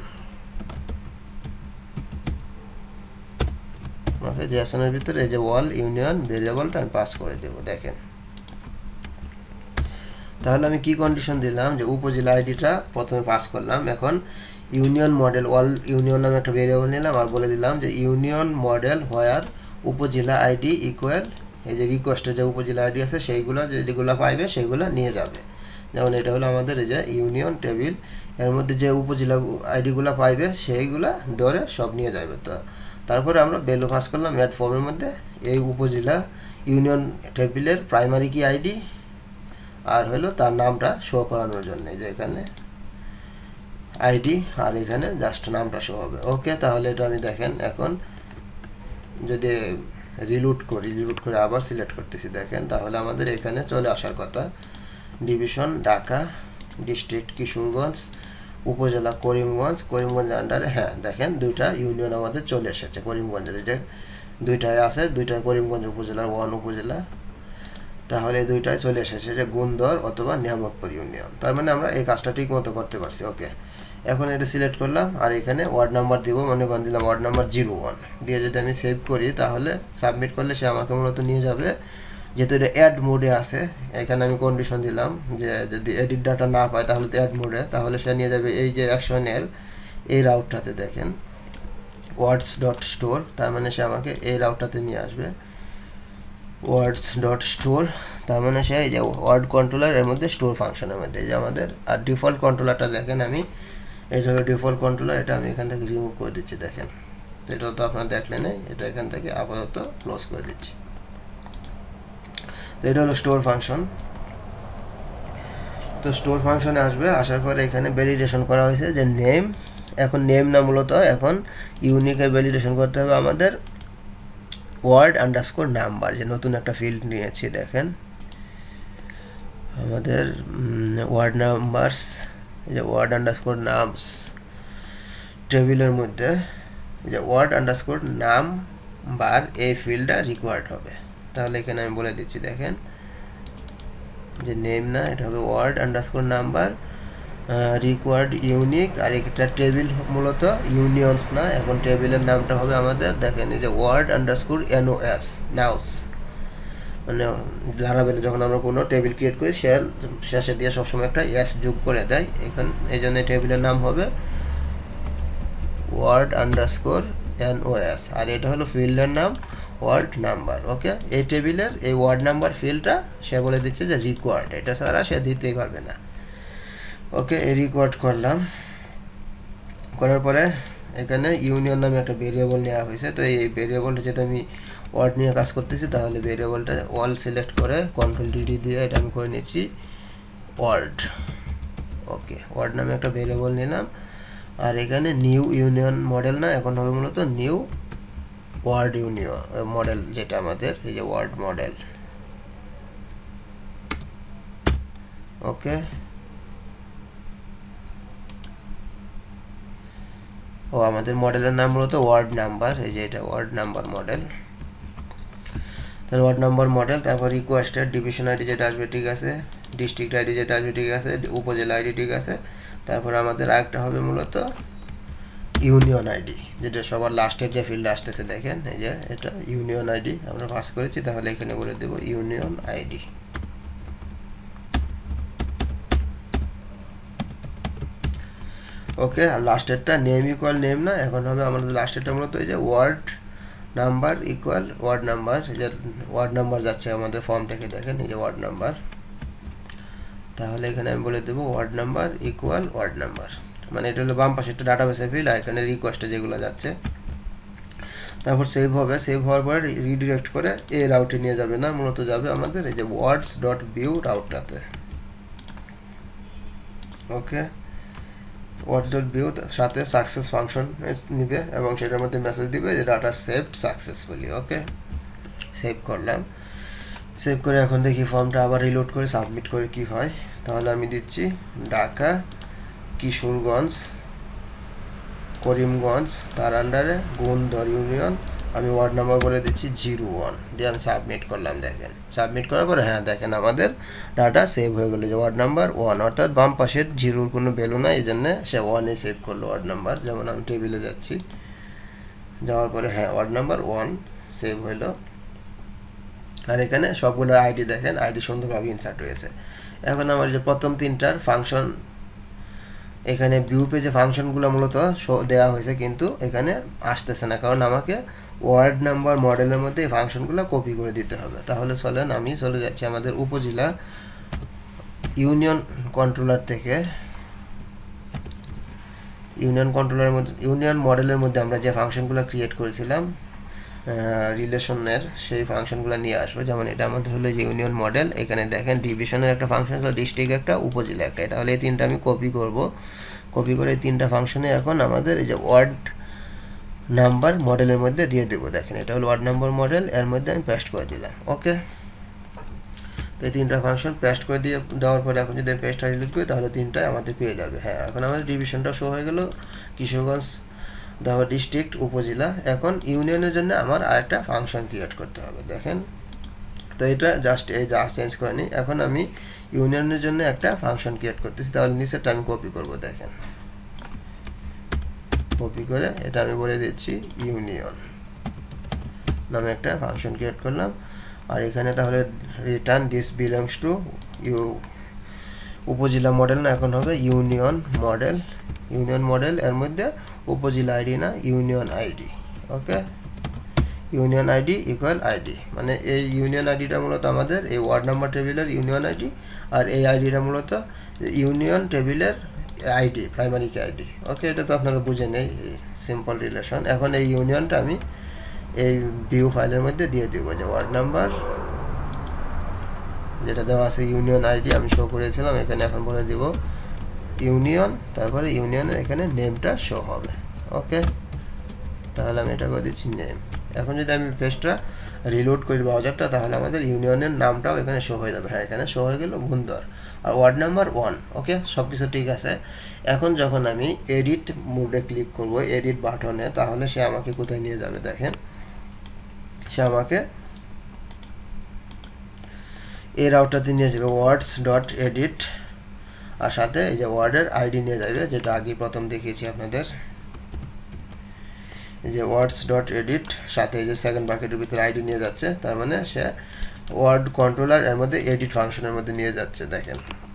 ওকে, জেএসনের ভিতরে এই যে ওয়াল ইউনিয়ন ভেরিয়েবলটা আমি পাস করে দেব। দেখেন তাহলে আমি কি কন্ডিশন দিলাম যে উপজেলা আইডিটা প্রথমে পাস করলাম, এখন ইউনিয়ন মডেল ওয়াল ইউনিয়ন নামে একটা ভেরিয়েবল নিলাম আর বলে দিলাম যে ইউনিয়ন মডেল হোয়ার উপজেলা আইডি ইকুয়াল এই যে রিকোয়েস্টের যে উপজেলা আইডি আছে সেইগুলো যেগুলো পাইবে সেগুলো নিয়ে যাবে। যেমন এটা হলো আমাদের এই যে ইউনিয়ন টেবিল, এর মধ্যে যে উপজেলা আইডিগুলো পাইবে সেইগুলা ধরে সব নিয়ে যাবে। তো তারপরে আমরা ভ্যালু পাস করলাম অ্যাড ফর্মের মধ্যে এই উপজেলা ইউনিয়ন টেবিলের প্রাইমারি কি আইডি আর হলো তার নামটা শো করানোর জন্য, এই যে এখানে আইডি আর এখানে জাস্ট নামটা শো হবে। ওকে, তাহলে এটা আমি দেখেন এখন যদি রিলুট করে আবার সিলেক্ট করতেছি দেখেন তাহলে আমাদের এখানে চলে আসার কথা ডিভিশন ঢাকা, ডিস্ট্রিক্ট কিশোরগঞ্জ, উপজেলা করিমগঞ্জ আন্ডারে। হ্যাঁ দেখেন দুইটা ইউনিয়ন আমাদের চলে এসেছে করিমগঞ্জের, যে দুইটাই আছে, দুইটাই করিমগঞ্জ উপজেলার ওয়ান উপজেলা, তাহলে দুইটাই চলে এসেছে যে গুন্দর অথবা নিয়ামতপুর ইউনিয়ন। তার মানে আমরা এই কাজটা ঠিক মতো করতে পারছি। ওকে, এখন এটা সিলেক্ট করলাম আর এখানে ওয়ার্ড নাম্বার দিব, মনে করেন দিলাম ওয়ার্ড নাম্বার 01 দিয়ে যদি আমি সেভ করি তাহলে সাবমিট করলে সে আমাকে মূলত নিয়ে যাবে, যেহেতু এটা অ্যাড মোডে আছে। এখানে আমি কন্ডিশন দিলাম যে যদি এডিট ডাটা না পায় তাহলে তো অ্যাড মোডে, তাহলে সে নিয়ে যাবে এই যে অ্যাকশনের এই রাউটটাতে। দেখেন ওয়ার্ডস ডট স্টোর, তার মানে সে আমাকে এই রাউটটাতে নিয়ে আসবে ওয়ার্ডস ডট স্টোর, তার মানে সে এই যে ওয়ার্ড কন্ট্রোলার এর মধ্যে স্টোর ফাংশনের মধ্যে যে আমাদের। আর ডিফল্ট কন্ট্রোলারটা দেখেন আমি এটা হলো ডিফল্ট কন্ট্রোলার, এটা আমি এখান থেকে রিমুভ করে দিচ্ছি। দেখেন এটা তো আপনারা দেখলেন, এটা এখান থেকে আপাতত ক্লোজ করে দিচ্ছি। তো এটা হলো স্টোর ফাংশন। তো স্টোর ফাংশনে আসবে, আসার পরে এখানে ভ্যালিডেশন করা হয়েছে যে নেম, এখন নেম না মূলত এখন ইউনিকের ভ্যালিডেশন করতে হবে আমাদের ওয়ার্ড আন্ডারস্কোর নাম্বার, যে নতুন একটা ফিল্ড নিয়েছি। দেখেন আমাদের ওয়ার্ড নাম্বারস, এই যে ওয়ার্ড আন্ডারস্কোর নামস টেবিলের মধ্যে যে ওয়ার্ড আন্ডারস্কোর নাম্বার এই ফিল্ডটা রিকোয়ার্ড হবে। তাহলে এখানে আমি বলে দিচ্ছি দেখেন যে নেম না, এটা হবে ward underscore number required unique, আর একটা টেবিল মূলত ইউনিয়নস না, এখন টেবিলের নামটা হবে আমাদের দেখেন এই যে ওয়ার্ড আন্ডারস্কোর NOS নাউস, মানে লারাবেলে যখন আমরা কোনো টেবিল ক্রিয়েট করি সে শেষে দিয়ে সবসময় একটা এস যোগ করে দেয়, এখন এই জন্য টেবিলের নাম হবে ওয়ার্ড আন্ডারস্কোর NOS, আর এটা হলো ফিল্ডের নাম ওয়ার্ড নাম্বার। ওকে, এই টেবিলের এই ওয়ার্ড নাম্বার ফিল্ডটা সে বলে দিচ্ছে যে রিকোয়ার্ড, এটা ছাড়া সে দিতেই পারবে না। ওকে, রিকোয়ার্ড করলাম, করার পরে এখানে ইউনিয়ন নামে একটা ভেরিয়েবল নেওয়া হয়েছে। তো এই ভেরিয়েবলটা যেটা আমি ওয়ার্ড নিয়ে কাজ করতেছি, তাহলে ভেরিয়েবলটা ওয়াল সিলেক্ট করে CTRL-DD দিয়ে এটা আমি করে নিচ্ছি ওয়ার্ড। ওকে, ওয়ার্ড নামে একটা ভেরিয়েবল নিলাম, আর এখানে নিউ ইউনিয়ন মডেল না, এখন হবে মূলত নিউ ওয়ার্ড ইউনিয়ন মডেল, যেটা আমাদের এই যে ওয়ার্ড মডেল। ওকে, ও আমাদের মডেলের নাম মূলত ওয়ার্ড নাম্বার, এই যে এটা ওয়ার্ড নাম্বার মডেল। তাহলে ওয়ার্ড নাম্বার মডেল, তারপর রিকোয়েস্টেড ডিভিশন আইডি যেটা আসবে ঠিক আছে, ডিস্ট্রিক্ট আইডি যেটা আসবে ঠিক আছে, উপজেলা আইডি ঠিক আছে, তারপর আমাদের আরেকটা হবে মূলত ইউনিয়ন আইডি, যেটা সবার লাস্টের যে ফিল্ড আসতেছে দেখেন এই যে এটা ইউনিয়ন আইডি আমরা পাস করেছি, তাহলে এখানে বলে দেব ইউনিয়ন আইডি। ওকে, আর লাস্টেরটা নেম ইকুয়াল নেম না, এখন হবে আমাদের লাস্টেরটা মূলত এই যে ward number equal ward number, এই যে ওয়ার্ড নাম্বার যাচ্ছে আমাদের ফর্ম থেকে দেখেন এই যে ওয়ার্ড নাম্বার, তাহলে এখানে আমি বলে দেবো ward number equal ward number, মানে এটা হলো বাম পাশে একটা ডাটাবেসের ফিল্ড, আর এখানে রিকোয়েস্টে যেগুলো যাচ্ছে। তারপর সেভ হবে, সেভ হওয়ার পর রিডিরেক্ট করে এই রাউটে নিয়ে যাবে না, মূলত যাবে আমাদের এই যে ওয়ার্ডস ডট ভিউ রাউটটাতে। ওকে, watch.view সাথে সাকসেস ফাংশন নিবে এবং সেটার মধ্যে মেসেজ দিবে যে data saved successfully. Okay, save করলাম। সেভ করে এখন দেখি ফর্মটা আবার রিলোড করে সাবমিট করে কি হয়। তাহলে আমি দিচ্ছি ঢাকা, কিশোরগঞ্জ, করিমগঞ্জ, তার আন্ডারে গুণধর ইউনিয়ন, আমি ওয়ার্ড নাম্বার বলে দিচ্ছি 01, দিয়ে আমি সাবমিট করলাম। দেখেন সাবমিট করার পরে হ্যাঁ দেখেন আমাদের ডাটা সেভ হয়ে গেলো যে ওয়ার্ড নাম্বার 1, অর্থাৎ বাম পাশের জিরোর কোনো ভ্যালু না, এই জন্য সে 1-এ সেভ করলো ওয়ার্ড নাম্বার। যেমন আমি টেবিলে যাচ্ছি, যাওয়ার পরে হ্যাঁ ওয়ার্ড নাম্বার 1 সেভ হইলো। আর এখানে সবগুলোর আইডি দেখেন, আইডি সুন্দরভাবে ইনসার্ট হয়েছে। এখন আমার যে প্রথম তিনটার ফাংশন এখানে ভিউ পেজে ফাংশনগুলো মূলত দেওয়া হয়েছে, কিন্তু এখানে আসতেছে না, কারণ আমাকে ওয়ার্ড নাম্বার মডেলের মধ্যে এই ফাংশনগুলো কপি করে দিতে হবে। তাহলে চলেন আমি চলে যাচ্ছি আমাদের উপজেলা ইউনিয়ন কন্ট্রোলার থেকে। ইউনিয়ন মডেলের মধ্যে আমরা যে ফাংশনগুলো ক্রিয়েট করেছিলাম রিলেশনের, সেই ফাংশনগুলো নিয়ে আসবো। যেমন এটা আমাদের হলো যে ইউনিয়ন মডেল, এখানে দেখেন ডিভিশনের একটা ফাংশন ছিল, ডিস্ট্রিক্ট একটা, উপজেলা একটা। তাহলে এই তিনটা আমি কপি করব। কপি করে এই তিনটা ফাংশনে এখন আমাদের এই যে ওয়ার্ড নাম্বার মডেলের মধ্যে দিয়ে দেবো। দেখেন এটা হলো ওয়ার্ড নাম্বার মডেল, এর মধ্যে আমি পেস্ট করে দিলাম। ওকে, তো এই তিনটা ফাংশন পেস্ট করে দেওয়ার পরে এখন যদি আমি পেস্টটা রিলোড করি তাহলে তিনটাই আমাদের পেয়ে যাবে। হ্যাঁ, এখন আমাদের ডিভিশনটা শো হয়ে গেল, কিশোরগঞ্জ, দেওয়া ডিস্ট্রিক্ট, উপজেলা। এখন ইউনিয়নের জন্য আমার আরেকটা ফাংশন ক্রিয়েট করতে হবে। দেখেন তো এটা জাস্ট চেঞ্জ করে নিই। এখন আমি ইউনিয়নের জন্য একটা ফাংশন ক্রিয়েট করতেছি, তাহলে নিচেরটা আমি কপি করব। দেখেন কপি করে এটা আমি বলে দিচ্ছি ইউনিয়ন নামে একটা ফাংশন ক্রিয়েট করলাম। আর এখানে তাহলে return this belongs to upazila model না, এখন হবে ইউনিয়ন মডেল। ইউনিয়ন মডেল এর মধ্যে উপজেলা আইডি না, union ID. Okay, union ID equal ID, মানে এই ইউনিয়ন আইডিটা মূলত আমাদের এই ওয়ার্ড নাম্বার টেবিলের ইউনিয়ন আইডি, আর এই আইডিটা মূলত ইউনিয়ন টেবিলের আইডি, প্রাইমারি কি আইডি। ওকে, এটা তো আপনারা বুঝে নেই, সিম্পল রিলেশন। এখন এই ইউনিয়নটা আমি এই ভিউ ফাইলের মধ্যে দিয়ে দেব, যে ওয়ার্ড নাম্বার যেটা দেওয়া আছে ইউনিয়ন আইডি আমি শো করেছিলাম, এখানে এখন বলে দিব ইউনিয়ন, তারপরে ইউনিয়নের এখানে নেমটা শো হবে। ওকে, তাহলে আমি এটা করে দিচ্ছি নেম। এখন যদি আমি পেজটা রিলোড করি ব্রাউজারটা, তাহলে আমাদের ইউনিয়নের নামটাও এখানে শো হয়ে যাবে। হ্যাঁ, এখানে শো হয়ে গেল গুণধর, আর ওয়ার্ড নাম্বার 1। ওকে, সব কিছু ঠিক আছে। এখন যখন আমি এডিট মোডে ক্লিক করব, এডিট বাটনে, তাহলে সে আমাকে কোথায় নিয়ে যাবে দেখেন, সে আমাকে এই রাউটারতে নিয়ে যাবে words.edit, আর সাথে এই যে ওয়ার্ডের আইডি নিয়ে যাবে, যেটা আগে প্রথম দেখিয়েছি আপনাদের, এই যে words.edit সাথে এই যে সেকেন্ড ব্র্যাকেটের ভিতরে আইডি নিয়ে যাচ্ছে, তার মানে সে ওয়ার্ড কন্ট্রোলার এর মধ্যে এডিট ফাংশনের মধ্যে নিয়ে যাচ্ছে। দেখেন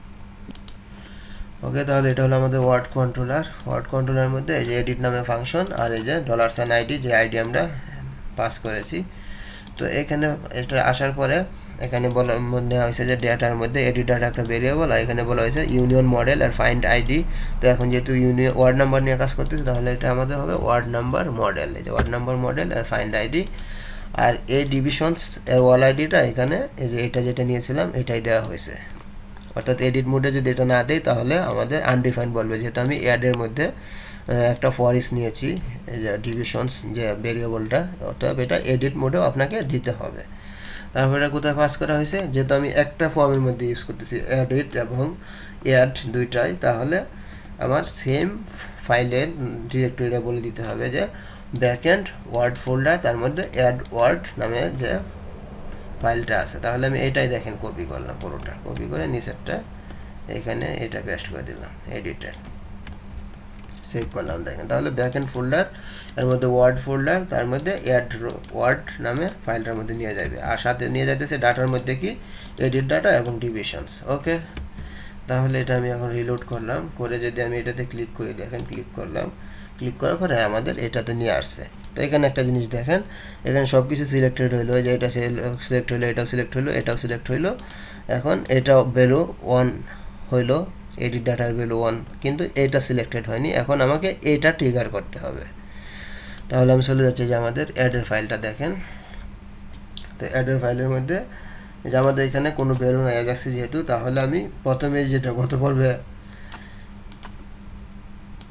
ওকে, তাহলে এটা হলো আমাদের ওয়ার্ড কন্ট্রোলার। ওয়ার্ড কন্ট্রোলারের মধ্যে এই যে এডিট নামে ফাংশন, আর এই যে $আইডি, যে আইডি আমরা পাস করেছি। তো এখানে এটা আসার পরে এখানে বলা নেওয়া হয়েছে যে ডেটার মধ্যে এডিট ডাটা একটা ভেরিয়েবল, আর এখানে বলা হয়েছে ইউনিয়ন মডেল আর ফাইন্ড আইডি। তো এখন যেহেতু ইউনিয়ন ওয়ার্ড নাম্বার নিয়ে কাজ করতেছে, তাহলে এটা আমাদের হবে ওয়ার্ড নাম্বার মডেল, এই যে ওয়ার্ড নাম্বার মডেল আর ফাইন্ড আইডি। আর এই ডিভিশনস এর ওয়াল আইডিটা এখানে এই যে এটা যেটা নিয়েছিলাম এটাই দেওয়া হয়েছে, অর্থাৎ এডিট মোডে যদি এটা না দেয় তাহলে আমাদের আনডিফাইন্ড বলবে, যেহেতু আমি অ্যাডের মধ্যে একটা ফরিস নিয়েছি, এই যে ডিভিশনস যে ভেরিয়েবলটা, অর্থাৎ এটা এডিট মোডেও আপনাকে দিতে হবে। তারপরে এটা কোথায় পাস করা হয়েছে, যেহেতু আমি একটা ফর্মের মধ্যে ইউজ করতেছি এডিট এবং অ্যাড দুইটাই, তাহলে আমার সেম ফাইলের ডিরেক্টরিটা বলে দিতে হবে যে ব্যাকএন্ড ওয়ার্ড ফোল্ডার, তার মধ্যে অ্যাড ওয়ার্ড নামে যে ফাইলটা আছে। তাহলে আমি এটাই দেখেন কপি করলাম, পুরোটা কপি করে নিচেরটা এখানে এটা পেস্ট করে দিলাম, এডিটে সেভ করলাম। দেখেন তাহলে ব্যাকএন্ড ফোল্ডার এর মধ্যে ওয়ার্ড ফোল্ডার, তার মধ্যে অ্যাড ওয়ার্ড নামে ফাইলটার মধ্যে নিয়ে যাবে, আর সাথে নিয়ে যাইতেছে ডাটার মধ্যে কি এডিট ডাটা এবং ডিভিশনস। ওকে, তাহলে এটা আমি এখন রিলোড করলাম, করে যদি আমি এটাতে ক্লিক করি, দেখেন ক্লিক করলাম, ক্লিক করার পরে আমাদের এটাতে নিয়ে আসছে। তো এখানে একটা জিনিস দেখেন, এখানে সব কিছু সিলেক্টেড হইলো, যে এটা সিলেক্ট হইলো, এটাও সিলেক্ট হইলো, এটাও সিলেক্ট হইলো। এখন এটাও ভ্যালু 1 হইলো, এডিট ডাটার ভ্যালু 1, কিন্তু এটা সিলেক্টেড হয়নি। এখন আমাকে এটা ট্রিগার করতে হবে। তাহলে আমি চলে যাচ্ছি যে আমাদের অ্যাডের ফাইলটা দেখেন। তো অ্যাডের ফাইলের মধ্যে যে আমাদের এখানে কোনো ভ্যালু নাই অ্যাজাক্সি যেহেতু, তাহলে আমি প্রথমে যেটা গত পর্বে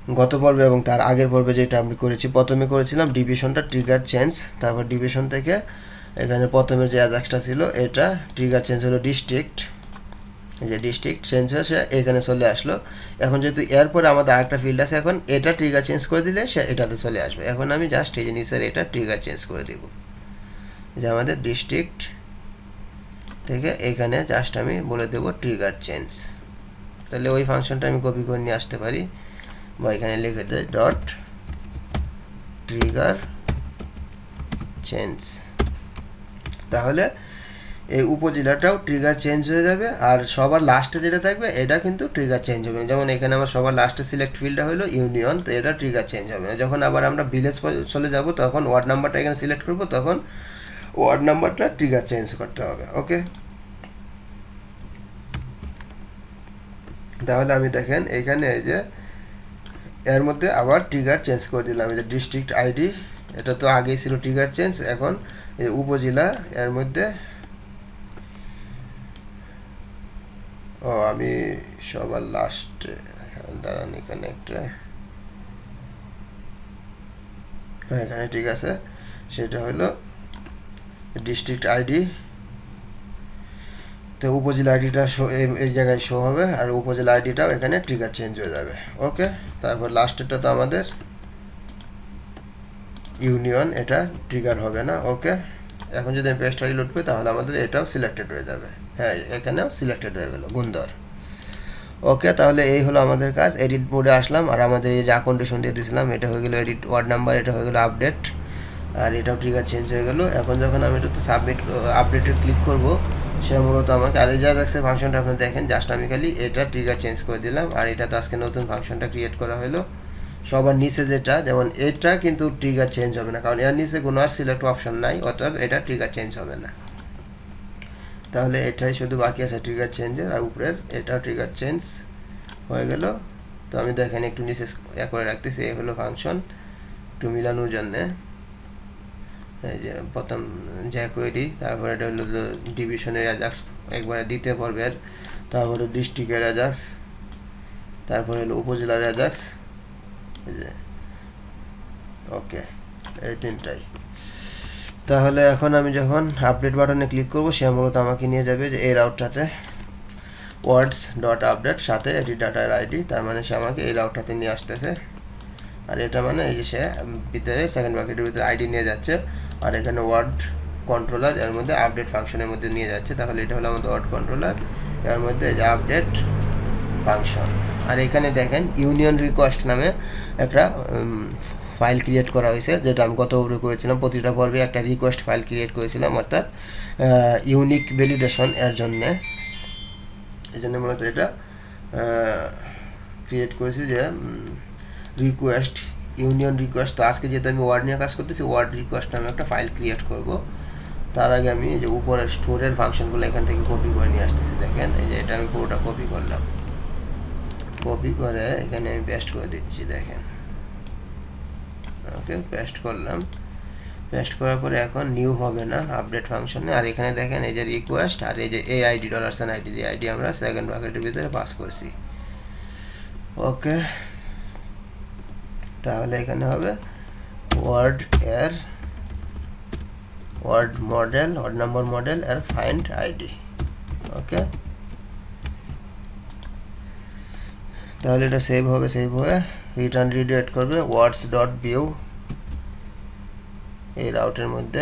গত পর্বে এবং তার আগের পর্বে যেটা আমি করেছি, প্রথমে করেছিলাম ডিভিশনটা ট্রিগার চেঞ্জ, তারপর ডিভিশন থেকে এখানে প্রথমে যে অ্যাজাক্সটা ছিল এটা ট্রিগার চেঞ্জ হলো ডিস্ট্রিক্ট, এই যে ডিস্ট্রিক্ট চেঞ্জ হয়ে সে এখানে চলে আসলো। এখন যেহেতু এরপরে আমাদের আরেকটা ফিল্ড আছে, এখন এটা ট্রিগার চেঞ্জ করে দিলে সে এটাতে চলে আসবে। এখন আমি জাস্ট এই যে নিচের এটা ট্রিগার চেঞ্জ করে দেব, যে আমাদের ডিস্ট্রিক্ট থেকে এখানে জাস্ট আমি বলে দেব ট্রিগার চেঞ্জ। তাহলে ওই ফাংশনটা আমি কপি করে নিয়ে আসতে পারি, বা এখানে লিখে দেয় ডট ট্রিগার চেঞ্জ। তাহলে এই উপজেলাটাও ট্রিগার চেঞ্জ হয়ে যাবে, আর সবার লাস্টে যেটা থাকবে এটা কিন্তু ট্রিগার চেঞ্জ হবে না। যেমন এখানে আমার সবার লাস্টে সিলেক্ট ফিল্ডটা হলো ইউনিয়ন, তো এটা ট্রিগার চেঞ্জ হবে না। যখন আবার আমরা ভিলেজ চলে যাব তখন ওয়ার্ড নাম্বারটা এখানে সিলেক্ট করব, তখন ওয়ার্ড নাম্বারটা ট্রিগার চেঞ্জ করতে হবে। ওকে, তাহলে আমি দেখেন এখানে এই যে এর মধ্যে আবার ট্রিগার চেঞ্জ করে দিলাম, এই যে ডিস্ট্রিক্ট আইডি, এটা তো আগেই ছিল ট্রিগার চেঞ্জ, এখন এই উপজেলা এর মধ্যে আমি সবার লাস্টে দাঁড়ান এখানে একটা, হ্যাঁ এখানে ঠিক আছে, সেটা হলো ডিস্ট্রিক্ট আইডি। তো উপজেলা আইডিটা এই জায়গায় শো হবে, আর উপজেলা আইডিটাও এখানে ট্রিগার চেঞ্জ হয়ে যাবে। ওকে, তারপর লাস্টেরটা তো আমাদের ইউনিয়ন, এটা ট্রিগার হবে না। ওকে, এখন যদি আমি পেজটা রিলোড করি তাহলে আমাদের এটাও সিলেক্টেড হয়ে যাবে, হ্যাঁ এখানেও সিলেক্টেড হয়ে গেল গুন্দর। ওকে, তাহলে এই হলো আমাদের কাজ। এডিট মোডে আসলাম, আর আমাদের এই যা কন্ডিশন দিয়ে দিয়েছিলাম এটা হয়ে গেল এডিট ওয়ার্ড নাম্বার, এটা হয়ে গেল আপডেট, আর এটাও ট্রিগার চেঞ্জ হয়ে গেল। এখন যখন আমি এটাতে সাবমিট আপডেটে ক্লিক করব, সে মূলত আমাকে আর এই যা দেখছে ফাংশনটা আপনি দেখেন, জাস্ট আমি খালি এটা ট্রিগার চেঞ্জ করে দিলাম, আর এটা তো আজকে নতুন ফাংশনটা ক্রিয়েট করা হলো। সবার নিচে যেটা, যেমন এটা কিন্তু ট্রিগার চেঞ্জ হবে না, কারণ এর নিচে কোনো আর সিলেক্ট অপশন নাই, অতএব এটা ট্রিগার চেঞ্জ হবে না। তাহলে এটাই শুধু বাকি আছে ট্রিগার চেঞ্জের, আর উপরের এটা ট্রিগার চেঞ্জ হয়ে গেল। তো আমি দেখেন একটু নিচে করে রাখতেছি, এই হলো ফাংশন একটু মিলানোর জন্যে। এই যে প্রথম জ্যা কোয়েরি, তারপরে এটা হলো ডিভিশনের অ্যাজাক্স একবারে দ্বিতীয় পর্বের, তারপরে ডিস্ট্রিক্টের অ্যাজাক্স, তারপরে হলো উপজেলার অ্যাজাক্স, এই যে ওকে এই তিনটাই। তাহলে এখন আমি যখন আপডেট বাটনে ক্লিক করব, সে মূলত আমাকে নিয়ে যাবে যে এই রাউটটাতে ওয়ার্ডস ডট আপডেট, সাথে এটি ডাটার আইডি, তার মানে সে আমাকে এই রাউটটাতে নিয়ে আসতেছে। আর এটা মানে এই যে সে ভিতরে সেকেন্ড ব্র্যাকেটের ভিতরে আইডি নিয়ে যাচ্ছে, আর এখানে ওয়ার্ড কন্ট্রোলার এর মধ্যে আপডেট ফাংশনের মধ্যে নিয়ে যাচ্ছে। তাহলে এটা হলো আমাদের ওয়ার্ড কন্ট্রোলার, এর মধ্যে এই যে আপডেট ফাংশন। আর এখানে দেখেন ইউনিয়ন রিকোয়েস্ট নামে একটা ফাইল ক্রিয়েট করা হয়েছে, যেটা আমি গত পর্বে করেছিলাম। প্রতিটা পর্বে একটা রিকোয়েস্ট ফাইল ক্রিয়েট করেছিলাম, অর্থাৎ ইউনিক ভ্যালিডেশন এর জন্যে। এই জন্য মূলত এটা ক্রিয়েট করেছি যে রিকোয়েস্ট ইউনিয়ন রিকোয়েস্ট। তো আজকে যেহেতু আমি ওয়ার্ড নিয়ে কাজ করতেছি, ওয়ার্ড রিকোয়েস্ট নামে একটা ফাইল ক্রিয়েট করব। তার আগে আমি এই যে উপরের স্টোরের ফাংশনগুলো এখান থেকে কপি করে নিয়ে আসতেছি। দেখেন এই যে এটা আমি পুরোটা কপি করলাম, কপি করে এখানে আমি পেস্ট করে দিচ্ছি। দেখেন ওকে পেস্ট করলাম, পেস্ট করার পরে এখন নিউ হবে না আপডেট ফাংশনে। আর এখানে দেখেন এই যে রিকোয়েস্ট, আর এই যে এই আইডি $আইডি, যে আইডি আমরা সেকেন্ড ব্র্যাকেটের ভিতরে পাস করছি। ওকে, তাহলে এখানে হবে ওয়ার্ড এর ward model, ward number model এর ফাইন্ড আইডি। ওকে, তাহলে এটা সেভ হবে, সেভ হয়ে রিটার্ন রিডাইরেক্ট করবে ওয়ার্ডস ডট ভিউ এই রাউটের মধ্যে,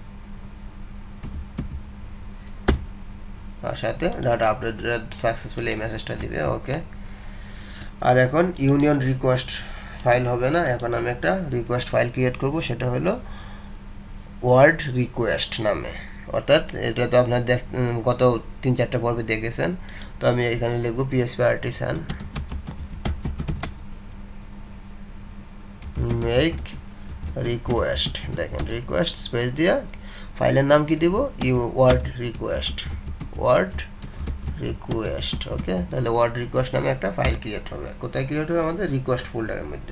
আর সাথে ডাটা আপডেটেড সাকসেসফুলি এই মেসেজটা দিবে। ওকে, আর এখন ইউনিয়ন রিকোয়েস্ট ফাইল হবে না, এখন আমি একটা রিকোয়েস্ট ফাইল ক্রিয়েট করব, সেটা হলো ওয়ার্ড রিকোয়েস্ট নামে। অর্থাৎ এটা তো আপনার গত 3-4টা পর্বে দেখেছেন। তো আমি এখানে লিখব পিএসপি আর্টিসান মেক রিকোয়েস্ট। দেখেন রিকোয়েস্ট স্পেস দিয়া ফাইলের নাম কি দিব, ward request, ward request. Okay, তাহলে ওয়ার্ড রিকোয়েস্ট নামে একটা ফাইল ক্রিয়েট হবে। কোথায় ক্রিয়েট হবে? আমাদের রিকোয়েস্ট ফোল্ডারের মধ্যে।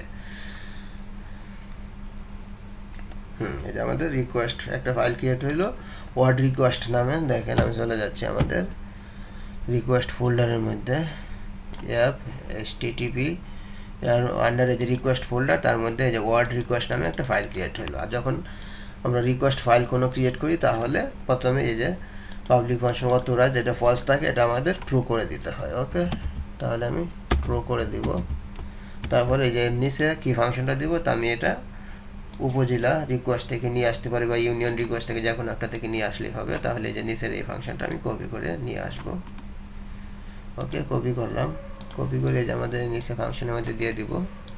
এটা আমাদের রিকোয়েস্ট একটা ফাইল ক্রিয়েট হইলো ওয়ার্ড রিকোয়েস্ট নামে। দেখেন আমি চলে যাচ্ছি আমাদের রিকোয়েস্ট ফোল্ডারের মধ্যে, অ্যাপ http এর আন্ডারে যে রিকোয়েস্ট ফোল্ডার তার মধ্যে এই যে ওয়ার্ড রিকোয়েস্ট নামে একটা ফাইল ক্রিয়েট হলো। আর যখন আমরা রিকোয়েস্ট ফাইল কোনো ক্রিয়েট করি তাহলে প্রথমে এই যে পাবলিক ফাংশন অথরাইজ যেটা ফলস থাকে এটা আমাদের ট্রু করে দিতে হয়। ওকে, তাহলে আমি ট্রু করে দিব। তারপরে এই যে নিচে কি ফাংশনটা দিব, তা আমি এটা উপজেলা রিকোয়েস্ট থেকে নিয়ে আসতে পারি বা ইউনিয়ন রিকোয়েস্ট থেকে যে কোনো একটা থেকে নিয়ে আসলেই হবে। তাহলে এই যে নিচের এই ফাংশনটা আমি কপি করে নিয়ে আসবো। ওকে, কপি করলাম। কপি করে যে আমাদের নিচে ফাংশনের মধ্যে দিয়ে দিব।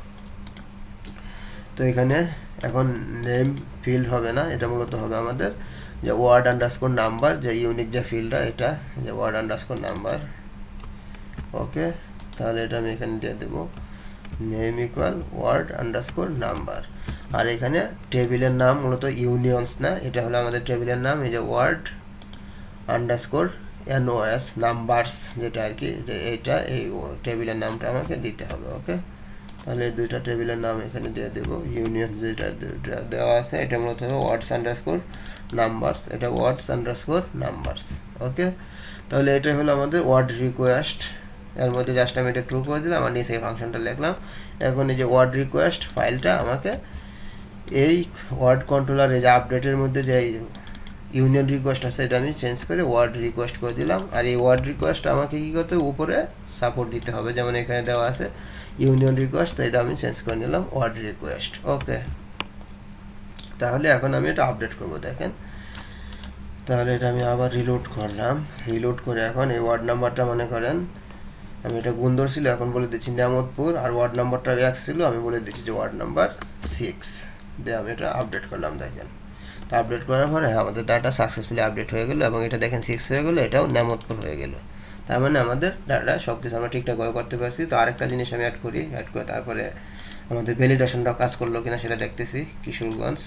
তো এখানে এখন নেম ফিল্ড হবে না, এটা মূলত হবে আমাদের যে ওয়ার্ড আন্ডারস্কোর নাম্বার, যে ইউনিক যে ফিল্ডটা এটা যে ওয়ার্ড আন্ডারস্কোর নাম্বার। ওকে, তাহলে এটা আমি এখানে দিয়ে দেব name equal ward underscore number. আর এখানে টেবিলের নাম মূলত ইউনিয়নস না, এটা হলো আমাদের টেবিলের নাম এই যে ওয়ার্ড আন্ডারস্কোর NOS নাম্বারস, যেটা আর কি যে এইটা এই টেবিলের নামটা আমাকে দিতে হবে। ওকে, তাহলে এই দুইটা টেবিলের নাম এখানে দিয়ে দেব। ইউনিয়ন যেটা দেওয়া আছে এটা মূলত হবে ওয়ার্ডস আন্ডারস্কোর নাম্বারস, এটা ওয়ার্ডস আন্ডারস্কোর নাম্বারস। ওকে, তাহলে এটা হলো আমাদের ওয়ার্ড রিকোয়েস্ট। এর মধ্যে জাস্ট আমি এটা ট্রু করে দিলাম আর নিচে এই ফাংশনটা লিখলাম। এখন এই যে ওয়ার্ড রিকোয়েস্ট ফাইলটা আমাকে এই ওয়ার্ড কন্ট্রোলার এই যে আপডেটের মধ্যে যে ইউনিয়ন রিকোয়েস্ট আছে এটা আমি চেঞ্জ করে ওয়ার্ড রিকোয়েস্ট করে দিলাম। আর এই ওয়ার্ড রিকোয়েস্ট আমাকে কী করতে হবে, উপরে সাপোর্ট দিতে হবে, যেমন এখানে দেওয়া আছে ইউনিয়ন রিকোয়েস্ট, তো এটা আমি চেঞ্জ করে নিলাম ওয়ার্ড রিকোয়েস্ট। ওকে, তাহলে এখন আমি এটা আপডেট করব। দেখেন, তাহলে এটা আমি আবার রিলোড করলাম। রিলোড করে এখন এই ওয়ার্ড নাম্বারটা মনে করেন আমি এটা গুন্দর ছিল, এখন বলে দিচ্ছি নিয়ামতপুর, আর ওয়ার্ড নাম্বারটা 1 ছিল, আমি বলে দিচ্ছি যে ওয়ার্ড নাম্বার 6 দিয়ে আমি এটা আপডেট করলাম। দেখেন, তো আপডেট করার পরে আমাদের ডাটা সাকসেসফুলি আপডেট হয়ে গেল এবং এটা দেখেন 6 হয়ে গেল, এটাও নিয়ামতপুর হয়ে গেল। তার মানে আমাদের ডাটা সব কিছু আমরা ঠিকঠাকভাবে করতে পারছি। তো আরেকটা জিনিস আমি অ্যাড করে তারপরে আমাদের ভ্যালিডেশনটাও কাজ করলো কিনা সেটা দেখতেছি। কিশোরগঞ্জ,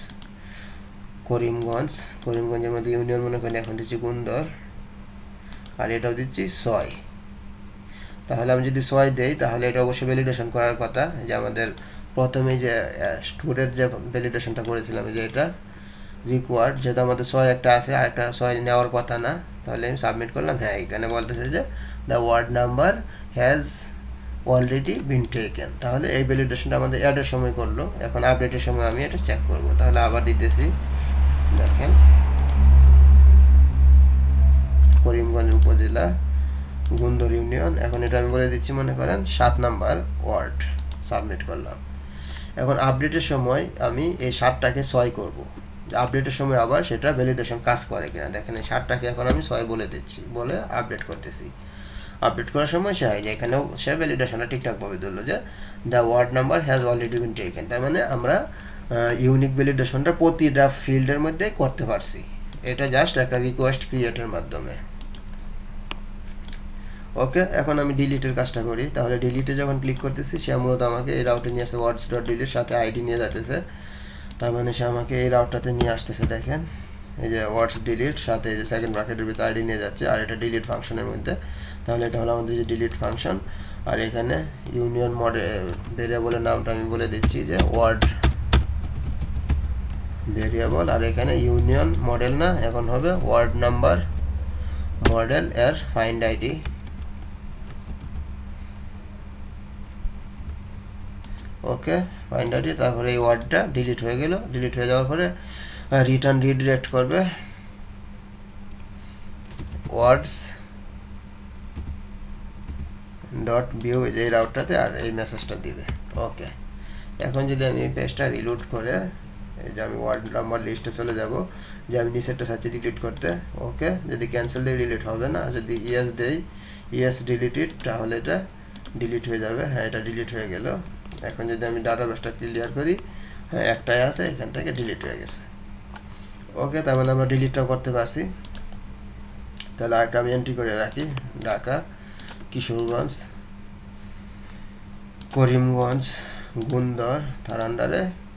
করিমগঞ্জের মধ্যে ইউনিয়ন মনে করেন এখন দিচ্ছি গুন্দর, আর এটাও দিচ্ছি 6। তাহলে আমি যদি 6 দেই তাহলে এটা অবশ্যই ভ্যালিডেশন করার কথা, যে আমাদের প্রথমে যে স্টুডেন্ট যে ভ্যালিডেশনটা করেছিলাম যে এটা রিকোয়ার্ড, যেহেতু আমাদের 6 একটা আছে আর একটা 6 নেওয়ার কথা না, তাহলে আমি সাবমিট করলাম। হ্যাঁ, এখানে বলতেছে যে the ward number has already been taken. তাহলে এই ভ্যালিডেশনটা আমাদের অ্যাডের সময় করলো, এখন আপডেটের সময় আমি এটা চেক করব। তাহলে আবার দিতেছি, দেখেন করিমগঞ্জ উপজেলা গুন্দর ইউনিয়ন, এখন এটা আমি বলে দিচ্ছি মনে করেন 7 নাম্বার ওয়ার্ড, সাবমিট করলাম। এখন আপডেটের সময় আমি এই 7টাকে 6 করব, আপডেটের সময় আবার সেটা ভ্যালিডেশন কাজ করে কিনা। দেখেন এই 7টাকে এখন আমি 6 বলে দিচ্ছি, বলে আপডেট করতেছি। আপডেট করার সময় সে যে এখানেও সে ভ্যালিডেশনটা ঠিকঠাকভাবে দিল যে the ward number has already been taken. তার মানে আমরা ইউনিক ভ্যালিডেশনটা প্রতিটা ফিল্ডের মধ্যে করতে পারছি, এটা জাস্ট একটা রিকোয়েস্ট ক্রিয়েটের মাধ্যমে। ওকে, এখন আমি ডিলিটের কাজটা করি। তাহলে ডিলিটে যখন ক্লিক করতেছি সে মূলত আমাকে এই রাউটে নিয়ে আসে, ওয়ার্ডস ডট ডিলিট সাথে আইডি নিয়ে যাতেছে, তার মানে সে আমাকে এই রাউটটাতে নিয়ে আসতেছে। দেখেন এই যে ওয়ার্ডস ডিলিট সাথে এই যে সেকেন্ড ব্র্যাকেটের ভিতরে আইডি নিয়ে যাচ্ছে, আর এটা ডিলিট ফাংশনের মধ্যে। তাহলে এটা হলো আমাদের যে ডিলিট ফাংশন। আর এখানে ইউনিয়ন মডেল ভেরিয়েবলের নামটা আমি বলে দিচ্ছি যে ওয়ার্ড ভেরিয়েবল, আর এখানে ইউনিয়ন মডেল না, এখন হবে ওয়ার্ড নাম্বার মডেল এর find ID. Okay, find ID, তারপরে এই ওয়ার্ডটা ডিলিট হয়ে গেল। ডিলিট হয়ে যাওয়ার পরে রিটার্ন রিডিরেক্ট করবে ওয়ার্ডস ডট ভিউ এই রাউটটাতে, আর এই মেসেজটা দিবে। ওকে, এখন যদি আমি পেজটা রিলোড করে এই যে আমি ওয়ার্ড নাম্বার লিস্টে চলে যাব, যে আমি নিচেরটা চাচ্ছি ডিলিট করতে। ওকে, যদি ক্যান্সেল দিয়ে ডিলিট হবে না, যদি ইয়েস দেই ইয়েস ডিলিটেড, তাহলে এটা ডিলিট হয়ে যাবে। হ্যাঁ, এটা ডিলিট হয়ে গেল। এখন যদি আমি ডাটাবেসটা ক্লিয়ার করি, হ্যাঁ একটাই আছে, এখান থেকে ডিলিট হয়ে গেছে। ওকে, তার মানে আমরা ডিলিটটাও করতে পারছি। তাহলে আরেকটা আমি এন্ট্রি করে রাখি, ঢাকা, কিশোরগঞ্জ, করিমগঞ্জ, গুন্দর, তার আন্ডারে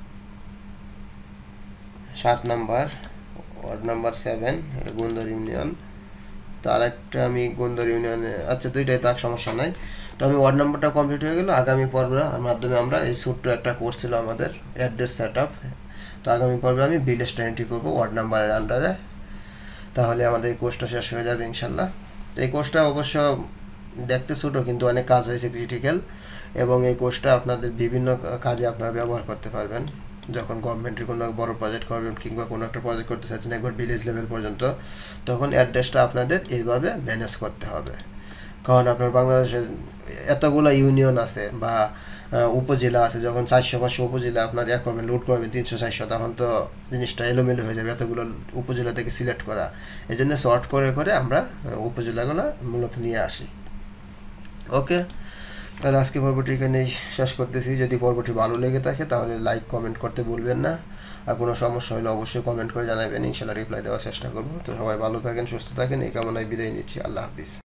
7 নাম্বার ওয়ার্ড নাম্বার 7, এটা গুন্দর ইউনিয়ন। তার একটা আমি গুন্দর ইউনিয়নে, আচ্ছা দুইটাই তার সমস্যা নাই। তো আমি ওয়ার্ড নাম্বারটা কমপ্লিট হয়ে গেল। আগামী পর্বের মাধ্যমে আমরা এই ছোট্ট একটা কোর্স ছিল আমাদের অ্যাড্রেস সেট আপ, তো আগামী পর্বে আমি ভিলেজটা এন্ট্রি করবো ওয়ার্ড নাম্বারের আন্ডারে। তাহলে আমাদের এই কোর্সটা শেষ হয়ে যাবে ইনশাল্লাহ। এই কোর্সটা অবশ্য দেখতে ছোটো কিন্তু অনেক কাজ হয়েছে ক্রিটিক্যাল, এবং এই কোর্সটা আপনাদের বিভিন্ন কাজে আপনারা ব্যবহার করতে পারবেন। যখন গভর্নমেন্টের কোনো বড় প্রজেক্ট করবেন কিংবা কোনো একটা প্রজেক্ট করতে চাচ্ছেন একবার ভিলেজ লেভেল পর্যন্ত, তখন অ্যাড্রেসটা আপনাদের এইভাবে ম্যানেজ করতে হবে। কারণ আপনার বাংলাদেশে এতগুলো ইউনিয়ন আছে বা উপজেলা আছে, যখন 400-500 উপজেলা আপনার করবেন, লোড করবেন 300-400, তখন তো জিনিসটা এলোমেলো হয়ে যাবে এতগুলো উপজেলা থেকে সিলেক্ট করা। এই জন্য শর্ট করে করে আমরা উপজেলাগুলো মূলত নিয়ে আসি। ওকে, তাহলে আজকে পর্বটি এখানেই শেষ করতেছি। যদি পর্বটি ভালো লেগে থাকে তাহলে লাইক কমেন্ট করতে ভুলবেন না, আর কোনো সমস্যা হলে অবশ্যই কমেন্ট করে জানাবেন, ইনশাল্লাহ রিপ্লাই দেওয়ার চেষ্টা করবো। তো সবাই ভালো থাকেন, সুস্থ থাকেন, এই কামনায় বিদায় নিচ্ছি। আল্লাহ হাফিজ।